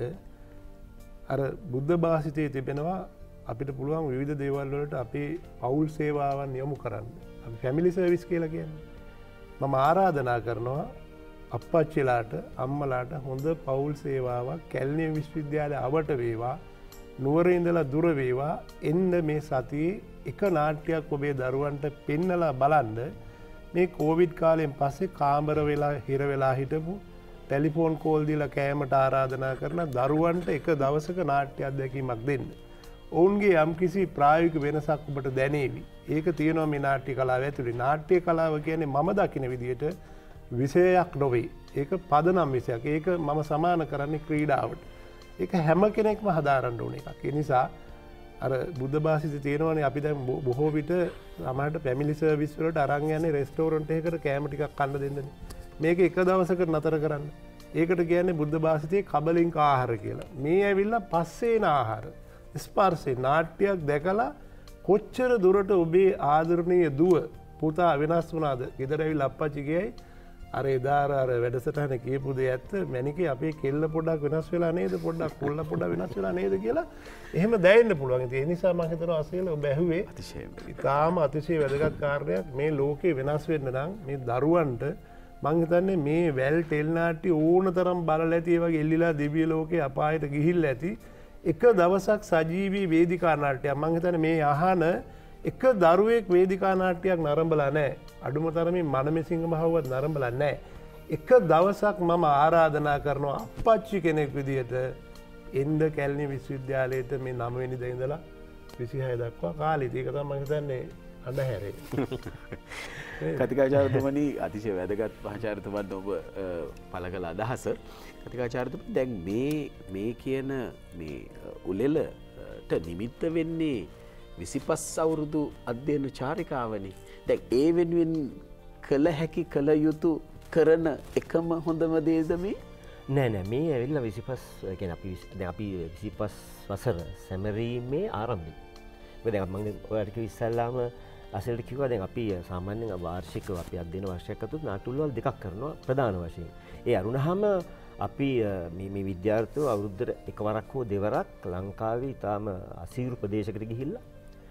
අර බුද්ධ භාෂිතයේ තිබෙනවා අපිට පුළුවන් විවිධ දේවල් වලට අපේ පවුල් සේවාවන් යොමු කරන්න. අපි ෆැමිලි සර්විස් කියලා කියන්නේ. මම ආරාධනා කරනවා අප්පච්චිලාට අම්මලාට හොඳ පවුල් සේවාවක් කැලණිය විශ්වවිද්‍යාලය අවට වේවා නුවර ඉඳලා දුර වේවා එන්න මේ සතියේ එක නාට්‍යයක් ඔබේ දරුවන්ට පෙන්නලා බලන්න. මේ කෝවිඩ් කාලයෙන් පස්සේ කාමර වෙලා හිර වෙලා හිටපු ටෙලිෆෝන් කෝල් දීලා කෑමට ආරාධනා කරන දරුවන්ට එක දවසක නාට්‍ය අත්දැකීමක් දෙන්න. ඔවුන්ගේ යම්කිසි ප්‍රායෝගික වෙනසක් ඔබට දැනේවි. ඒක තියෙනවා මේ නාට්‍ය කලාව ඇතුලේ. නාට්‍ය කලාව කියන්නේ මම දකින විදිහට විෂයක් නොවේ. ඒක පදනම් විෂයක්. ඒක මම සමාන කරන්නේ ක්‍රීඩාවට. ඒක හැම කෙනෙක්ම හදාරන්න ඕන එකක්. ඒ නිසා අර බුද්ධ භාෂිත තියෙනවනේ අපි දැන් බොහෝ විට සමහරට ෆැමිලි සර්විස් වලට අරන් යන්නේ රෙස්ටෝරන්ට් එකකට කෑම ටිකක් කන්න දෙන්නනේ. මේක එක දවසකට නතර කරන්න. ඒකට කියන්නේ බුද්ධ භාෂිතයේ කබලින්ක ආහාර කියලා. මේ ඇවිල්ලා පස්සේන ආහාර. ස්පර්ශේ නාට්‍යයක් දැකලා කොච්චර දුරට ඔබේ ආදරණීය දුව පුතා වෙනස් වුණාද? ගෙදර ඇවිල්ලා අප්පච්චි ගියයි අර එදා අර වැඩසටහන කියපු දේ ඇත්ත මැනිකේ අපේ කෙල්ල පොඩ්ඩක් වෙනස් වෙලා නේද? පොඩ්ඩක් කුල්ල පොඩ්ඩක් වෙනස් වෙලා නේද කියලා එහෙම දැනෙන්න පුළුවන්. ඒ නිසා මම හිතනවා අසේල ඔබ ඇහුවේ අතිශය ඉතාම අතිශය වැදගත් කාරණයක්. මේ ලෝකේ වෙනස් වෙන්න නම් මේ දරුවන්ට මං හිතන්නේ මේ වැල් ටෙල් නාට්‍ය ඕන තරම් බලලා ඇති ඒ වගේ එල්ලිලා දිව්‍ය ලෝකේ අපායට ගිහිල්ලා ඇති. එක දවසක් සජීවී වේදිකා නාට්‍යයක් මං හිතන්නේ මේ අහන එක දරුවෙක් වේදිකා නාට්‍යයක් නරඹලා නැහැ. අඩුම තරමින් මනමෙසිංහ මහවුවත් නරඹලා නැහැ. එක දවසක් මම ආරාධනා කරනවා අප්පච්චි කෙනෙක් විදිහට එන්න කැලණිය විශ්වවිද්‍යාලයට මේ නව වෙනිදා ඉඳලා විසිහය දක්වා කාලෙට. ඒක තමයි මම හිතන්නේ අඳුරේ. කතිකාචාර්යතුමනි අතිශය වැදගත් මහාචාර්යතුමන් ඔබ පළ කළ අදහස. කතිකාචාර්යතුමනි දැන් මේ මේ කියන මේ උලෙලට නිමිත්ත වෙන්නේ විසිපස් අවුරුදු අධ්‍යයන චාරිකාවනේ. දැන් ඒ වෙනුවෙන් කළ හැකි කළ යුතු කරන එකම හොඳම දේද මේ? නෑ නෑ මේ ඇවිල්ලා විසිපස් කියන්නේ අපි දැන් අපි විසිපස් වසර සැමරීමේ ආරම්භය. මොකද දැන් මම ඔයාලට කිව්ව ඉස්සල්ලාම අසලට කිව්වා දැන් අපි සාමාන්‍යයෙන් වාර්ෂිකව අපි අධ්‍යයන වර්ෂයක් අතුත් නාට්‍යවල දෙකක් කරනවා ප්‍රධාන වශයෙන්. ඒ අරුණාම අපි මේ මේ විද්‍යාර්ථයෝ අවුරුද්දට එකවරක් හෝ දෙවරක් ලංකාවේ ඊටාම අසීරු ප්‍රදේශයකට ගිහිල්ලා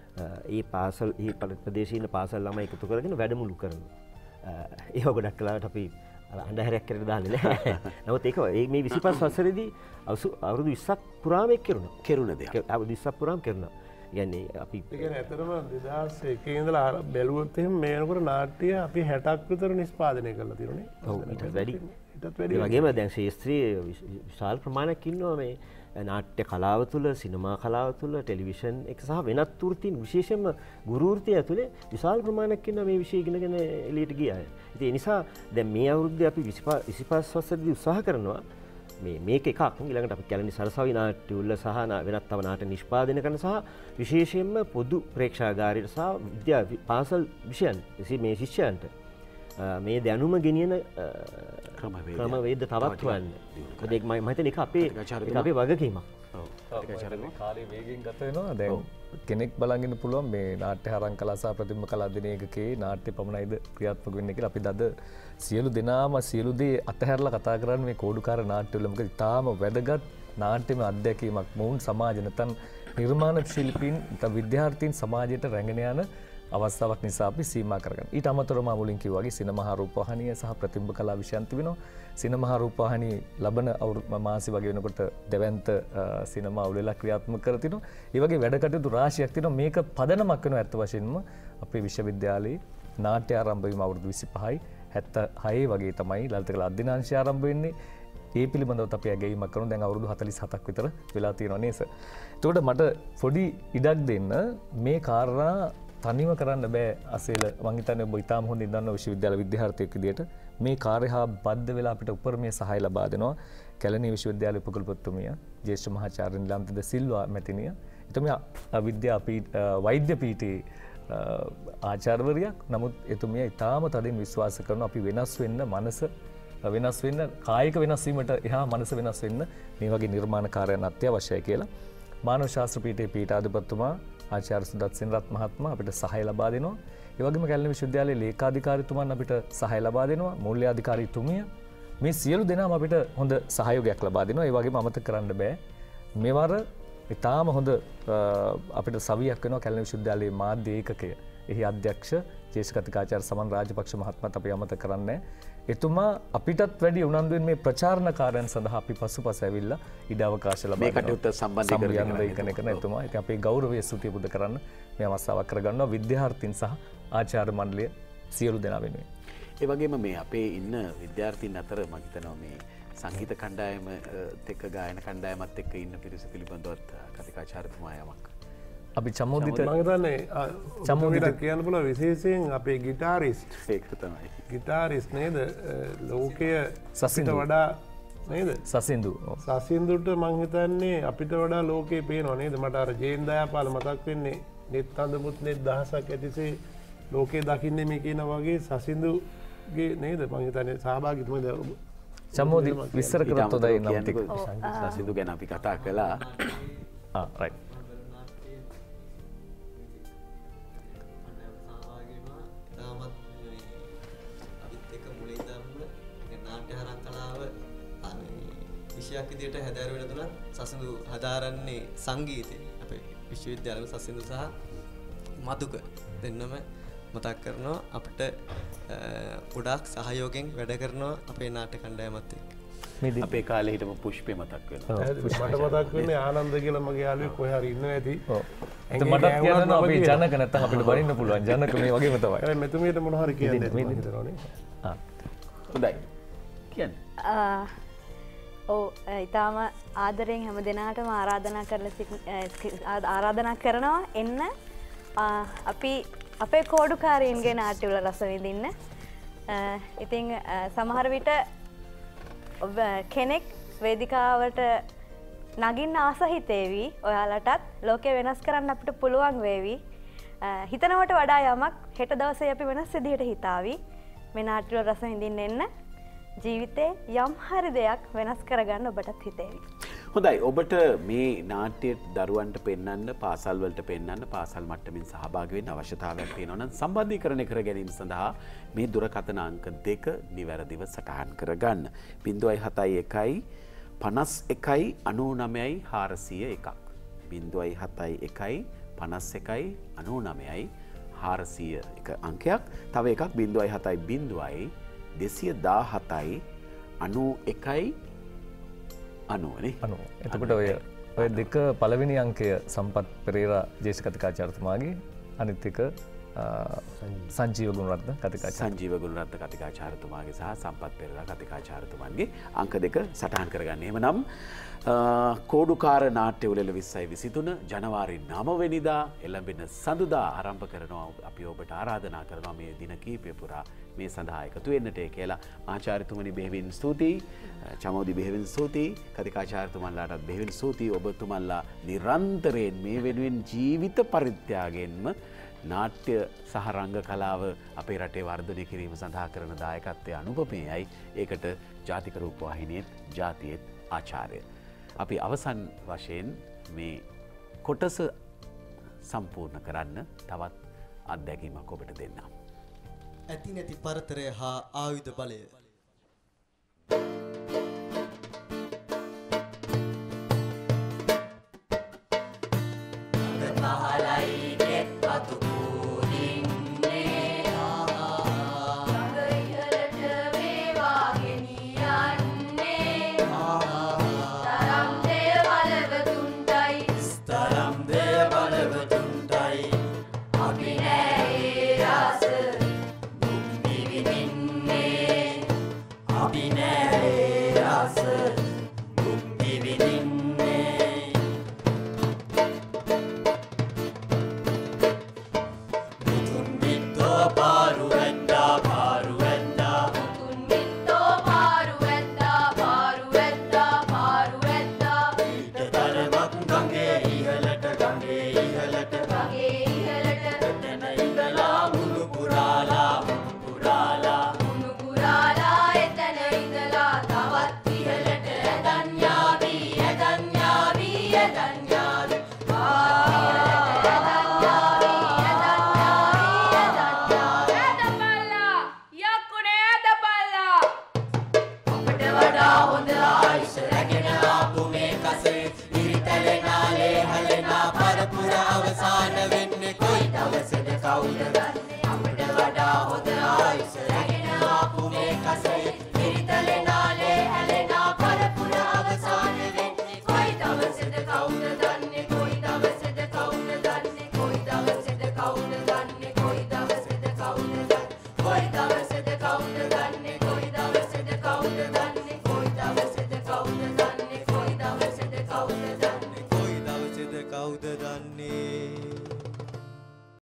ඒ පාසල් ඒ ප්‍රදේශයේ ඉන්න පාසල් ළමයි එකතු කරගෙන වැඩමුළු කරනවා. ඒව ගොඩක් කලාවට අපි අන්ඩහැරයක් කරට දාන්නේ නැහැ. නමුත් ඒක මේ විසිපස් වසරේදී අවුරුදු විස්සක් පුරාම ඒක කෙරුණා. කෙරුණ දෙයක්. අවුරුදු විස්සක් පුරාම කරනවා. කියන්නේ අපි ඒ කියන්නේ ඇත්තටම දෙදාස් එකේ ඉඳලා බැලුවොත් එහෙම මේ වෙනකොට නාට්‍ය අපි හැටක් විතර නිෂ්පාදනය කරලා තියෙනනේ. ඔව් ඊට වැඩි. ඊටත් වැඩි. ඒ වගේම දැන් ශාස්ත්‍රීය විශාල ප්‍රමාණයක් ඉන්නවා මේ නාට්‍ය කලාව තුළ, සිනමා කලාව තුළ, ටෙලිවිෂන් එක සහ වෙනත් වෘත්තීන් විශේෂයෙන්ම ගුරු වෘත්තිය ඇතුලේ විශාල ප්‍රමාණයක් ඉන්නවා මේ විෂය ඉගෙනගෙන එළියට ගිය අය. ඉතින් ඒ නිසා දැන් මේ අවුරුද්දේ අපි විසිපස් වසරේදී උත්සාහ කරනවා මේ මේක එකක් ඊළඟට අපි කැලණි සරසවි නාට්‍ය උල්ල සහ වෙනත් තව නාට්‍ය නිෂ්පාදනය කරන සහ විශේෂයෙන්ම පොදු ප්‍රේක්ෂාගාරයට සහ විද්‍යා පාසල් විෂයන් මේ ශිෂ්‍යයන්ට මේ දැනුම ගෙනියන ක්‍රමවේද තවත් වන්න. මොකද ඒක මම හිතන්නේ ඒක අපේ ඒක අපේ වගකීමක්. ඔව්. කාලේ වේගෙන් ගත වෙනවා. දැන් කෙනෙක් බලන් ඉන්න පුළුවන් මේ නාට්‍ය හරං කලා සහ ප්‍රතිබිම්බ කලා දින ඒකකේ නාට්‍ය පමණයිද ක්‍රියාත්මක වෙන්නේ කියලා. අපි අද සියලු දෙනාම සියලු දේ අතහැරලා කතා කරන්නේ මේ කෝඩුකාර නාට්‍ය වල. මොකද තාම වැදගත් නාට්‍යමය අත්දැකීමක් මොවුන් සමාජ නැත්නම් නිර්මාණ ශිල්පීන් නැත්නම් විද්‍යාර්ථීන් සමාජයට රැගෙන යන අවස්ථාවක් නිසා අපි සීමා කරගන්න. ඊට අමතරව මම මුලින් කිව්වා වගේ සිනමා රූපවාහිනිය සහ ප්‍රතිබිම්බ කලා විෂයන් තිබෙනවා. සිනමා රූපවාහිනිය ලබන අවුරුදු මාසෙ වගේ වෙනකොට දෙවන්ත සිනමා උළෙලා ක්‍රියාත්මක කර තිනවා. ඒ වගේ වැඩ කටයුතු රාශියක් තිනවා. මේක පදනමක් වෙනවා ඇත්ත වශයෙන්ම අපේ විශ්වවිද්‍යාලයේ නාට්‍ය ආරම්භ වීම අවුරුදු විසිපහයි හැත්තහය වගේ තමයි ලලිත කලා අධ්‍යනාංශය ආරම්භ වෙන්නේ. ඒ පිළිබඳව අපි ඇගීමක් කරනවා. දැන් අවුරුදු හතළිස් හතක් විතර වෙලා තියෙනවා නේද? එතකොට මට පොඩි ඉඩක් දෙන්න මේ කාරණා තනිව කරන්න බෑ අසේල මං හිතන්නේ ඔබ ඉතාම හොඳින් දන්නා විශ්වවිද්‍යාල විද්‍යාර්ථයෙක් විදියට මේ කාර්ය හා බද්ධ වෙලා අපිට උපරිමයේ සහාය ලබා දෙනවා කැලණි විශ්වවිද්‍යාලයේ උපකුලපතිතුමිය ජ්‍යෙෂ්ඨ මහාචාර්ය නිලන්ත ද සිල්වා මැතිණිය. එතුමිය විද්‍යා වෛද්‍ය පීඨයේ ආචාර්යවරියක්. නමුත් එතුමිය ඉතාම තදින් විශ්වාස කරනවා අපි වෙනස් වෙන්න මනස වෙනස් වෙන්න කායික වෙනස් වීමට එහා මනස වෙනස් වෙන්න මේ වගේ නිර්මාණ කාර්යයන් අත්‍යවශ්‍යයි කියලා. මානව ශාස්ත්‍ර පීඨයේ පීඨාධිපතිතුමා ආචාර්ය සුදත් සෙනරත් මහත්මයා අපිට සහාය ලබා දෙනවා. ඒ වගේම කැලණි විශ්වවිද්‍යාලයේ ලේකාධිකාරීතුමන් අපිට සහාය ලබා දෙනවා. මූල්‍යාධිකාරීතුමිය මේ සියලු දෙනාම අපිට හොඳ සහයෝගයක් ලබා දෙනවා. ඒ වගේම අමතක කරන්න බෑ මෙවර ඉතාම හොඳ අපිට සවියක් වෙනවා කැලණි විශ්වවිද්‍යාලයේ මාධ්‍ය ඒකකය. එහි අධ්‍යක්ෂ ජ්‍යෙෂ්ඨ කතිකාචාර්ය සමන් රාජපක්ෂ මහත්මයාත් අපි අමතක කරන්නේ. එතුමා අපිටත් වැඩි උනන්දුවෙන් මේ ප්‍රචාරණ කාර්යයන් සඳහා අපි පසුපස ඇවිල්ලා ඉඩ අවකාශ ලබා මේ කටයුත්ත සම්බන්ධ කරගෙන එතුමා ඉතින් අපේ ගෞරවය ස්තුතිය පුද කරන්න මේ අවස්ථාවක් කරගන්නවා විද්‍යාර්ථීන් සහ ආචාර්ය මණ්ඩලය සියලු දෙනා වෙනුවෙන්. ඒ වගේම මේ අපේ ඉන්න විද්‍යාර්ථීන් අතර මම හිතනවා මේ සංගීත කණ්ඩායම එක්ක ගායන කණ්ඩායමත් එක්ක ඉන්න පිරිස පිළිබඳවත් කතිකාචාර්යතුමා යමක් අපි චමෝදිත මම හිතන්නේ චමෝදිත කියන්න පුළුවන් විශේෂයෙන් අපේ ගිටාරිස්ට් ඒක තමයි ගිටාරිස්ට් නේද ලෝකයේ සසින්දු වඩා නේද සසින්දු සසින්දුට මං හිතන්නේ අපිට වඩා ලෝකේ පේනවා නේද මට අර ජේන් දයාපාල මතක් වෙන්නේ නෙත් අඳමුත් නෙත් දහසක් ඇතිසේ ලෝකේ දකින්නේ මේ කියන වගේ සසින්දුගේ නේද මං හිතන්නේ සහභාගීතුමද චමෝදි විස්තර කරත් හොඳයි නම් ටික සසින්දු ගැන අපි කතා කළා ආ රයිට් විෂයක් විදියට හැදෑර වෙන තුනත් සසින්දු හදාරන්නේ සංගීතය. අපේ විශ්වවිද්‍යාලවල සසින්දු සහ මතුක දෙන්නම මතක් කරනවා අපිට ගොඩාක් සහයෝගයෙන් වැඩ කරනවා අපේ නාට්‍ය කණ්ඩායමත් එක්ක. මේ අපේ කාලේ හිටපු පුෂ්පේ මතක් වෙනවා. මට මතක් වෙන්නේ ආනන්ද කියලා මගේ යාළුවෙක් කොහේ හරි ඉන්නවා ඇති. ඔව්. මටත් කියනවා අපි ජනක නැත්තම් අපිට බනින්න පුළුවන්. ජනක මේ වගේම තමයි. ඒ මෙතුමියට මොන හරි කියන්නේ මම හිතනවානේ. ආ. හොඳයි. කියන්නේ. ඔව් ඊටාම ආදරයෙන් හැම දිනාටම ආරාධනා කරලා ආරාධනා කරනවා එන්න අපි අපේ කෝඩුකාරීන්ගේ නාට්‍යවල රස විඳින්න. ඉතින් සමහර විට කෙනෙක් වේදිකාවට නගින්න ආස හිතේවි ඔයාලටත් ලෝකය වෙනස් කරන්න අපිට පුළුවන් වේවි. හිතනවට වඩා යමක් හෙට දවසේ අපි වෙනස් විදිහට හිතාවි. මේ නාට්‍යවල රස විඳින්න එන්න ජීවිතේ යම් හරි දෙයක් වෙනස් කරගන්න ඔබටත් හිතේවි. හොඳයි ඔබට මේ නාට්‍යයට දරුවන්ට පෙන්වන්න පාසල් වලට පෙන්වන්න පාසල් මට්ටමින් සහභාගී වෙන්න අවශ්‍යතාවයක් තියෙනවා නම් සම්බන්ධීකරණය කර ගැනීම සඳහා මේ දුරකථන අංක දෙක නිවැරදිව සටහන් කරගන්න. ज़ीरो सात एक පනස් එකයි අනූනමයයි හාරසිය එකක්. ज़ीरो सात एक පනස් එකයි අනූනමයයි හාරසිය එක අංකයක්. තව එකක් ज़ीरो सात දෙසිය දාහතයි අනූ එකයි අනුවනේ අනුව. එතකොට ඔය ඔය දෙක පළවෙනි අංකය සම්පත් පෙරේරා ජ්‍යෙෂ්ඨ කතිකාචාර්යතුමාගේ අනිත් එක සංජීව ගුණරත්න කතිකාචාර්ය සංජීව ගුණරත්න කතිකාචාර්යතුමාගේ සහ සම්පත් පෙරේරා කතිකාචාර්යතුමාගේ අංක දෙක සටහන් කරගන්න. එහෙමනම් කෝඩුකාර නාට්‍ය උළෙල විස්සයි විසිතුන ජනවාරි නව වෙනිදා එළඹෙන සඳුදා ආරම්භ කරනවා. අපි ඔබට ආරාධනා කරනවා මේ දින කීපය පුරා මේ සඳහා එකතු වෙන්නට කියලා. ආචාර්යතුමනි බෙහෙවින් ස්තුතියි. චමෝදි බෙහෙවින් ස්තුතියි. කතිකාචාර්යතුමන්ලාටත් බෙහෙවින් ස්තුතියි. ඔබතුමන්ලා නිරන්තරයෙන් මේ වෙනුවෙන් ජීවිත පරිත්‍යාගයෙන්ම නාට්‍ය සහ රංග කලාව අපේ රටේ වර්ධනය කිරීම සඳහා කරන දායකත්වය අනුපමේයයි. ඒකට ජාතික රූපවාහිනියෙත් ජාතියෙත් ආචාර්ය. අපි අවසන් වශයෙන් මේ කොටස සම්පූර්ණ කරන්න තවත් අත්දැකීමක් ඔබට දෙන්නම්. ඇති නැති පරතරය හා ආයුධ බලය. අවසාන වෙන්නේ කොයි දවසද කවුද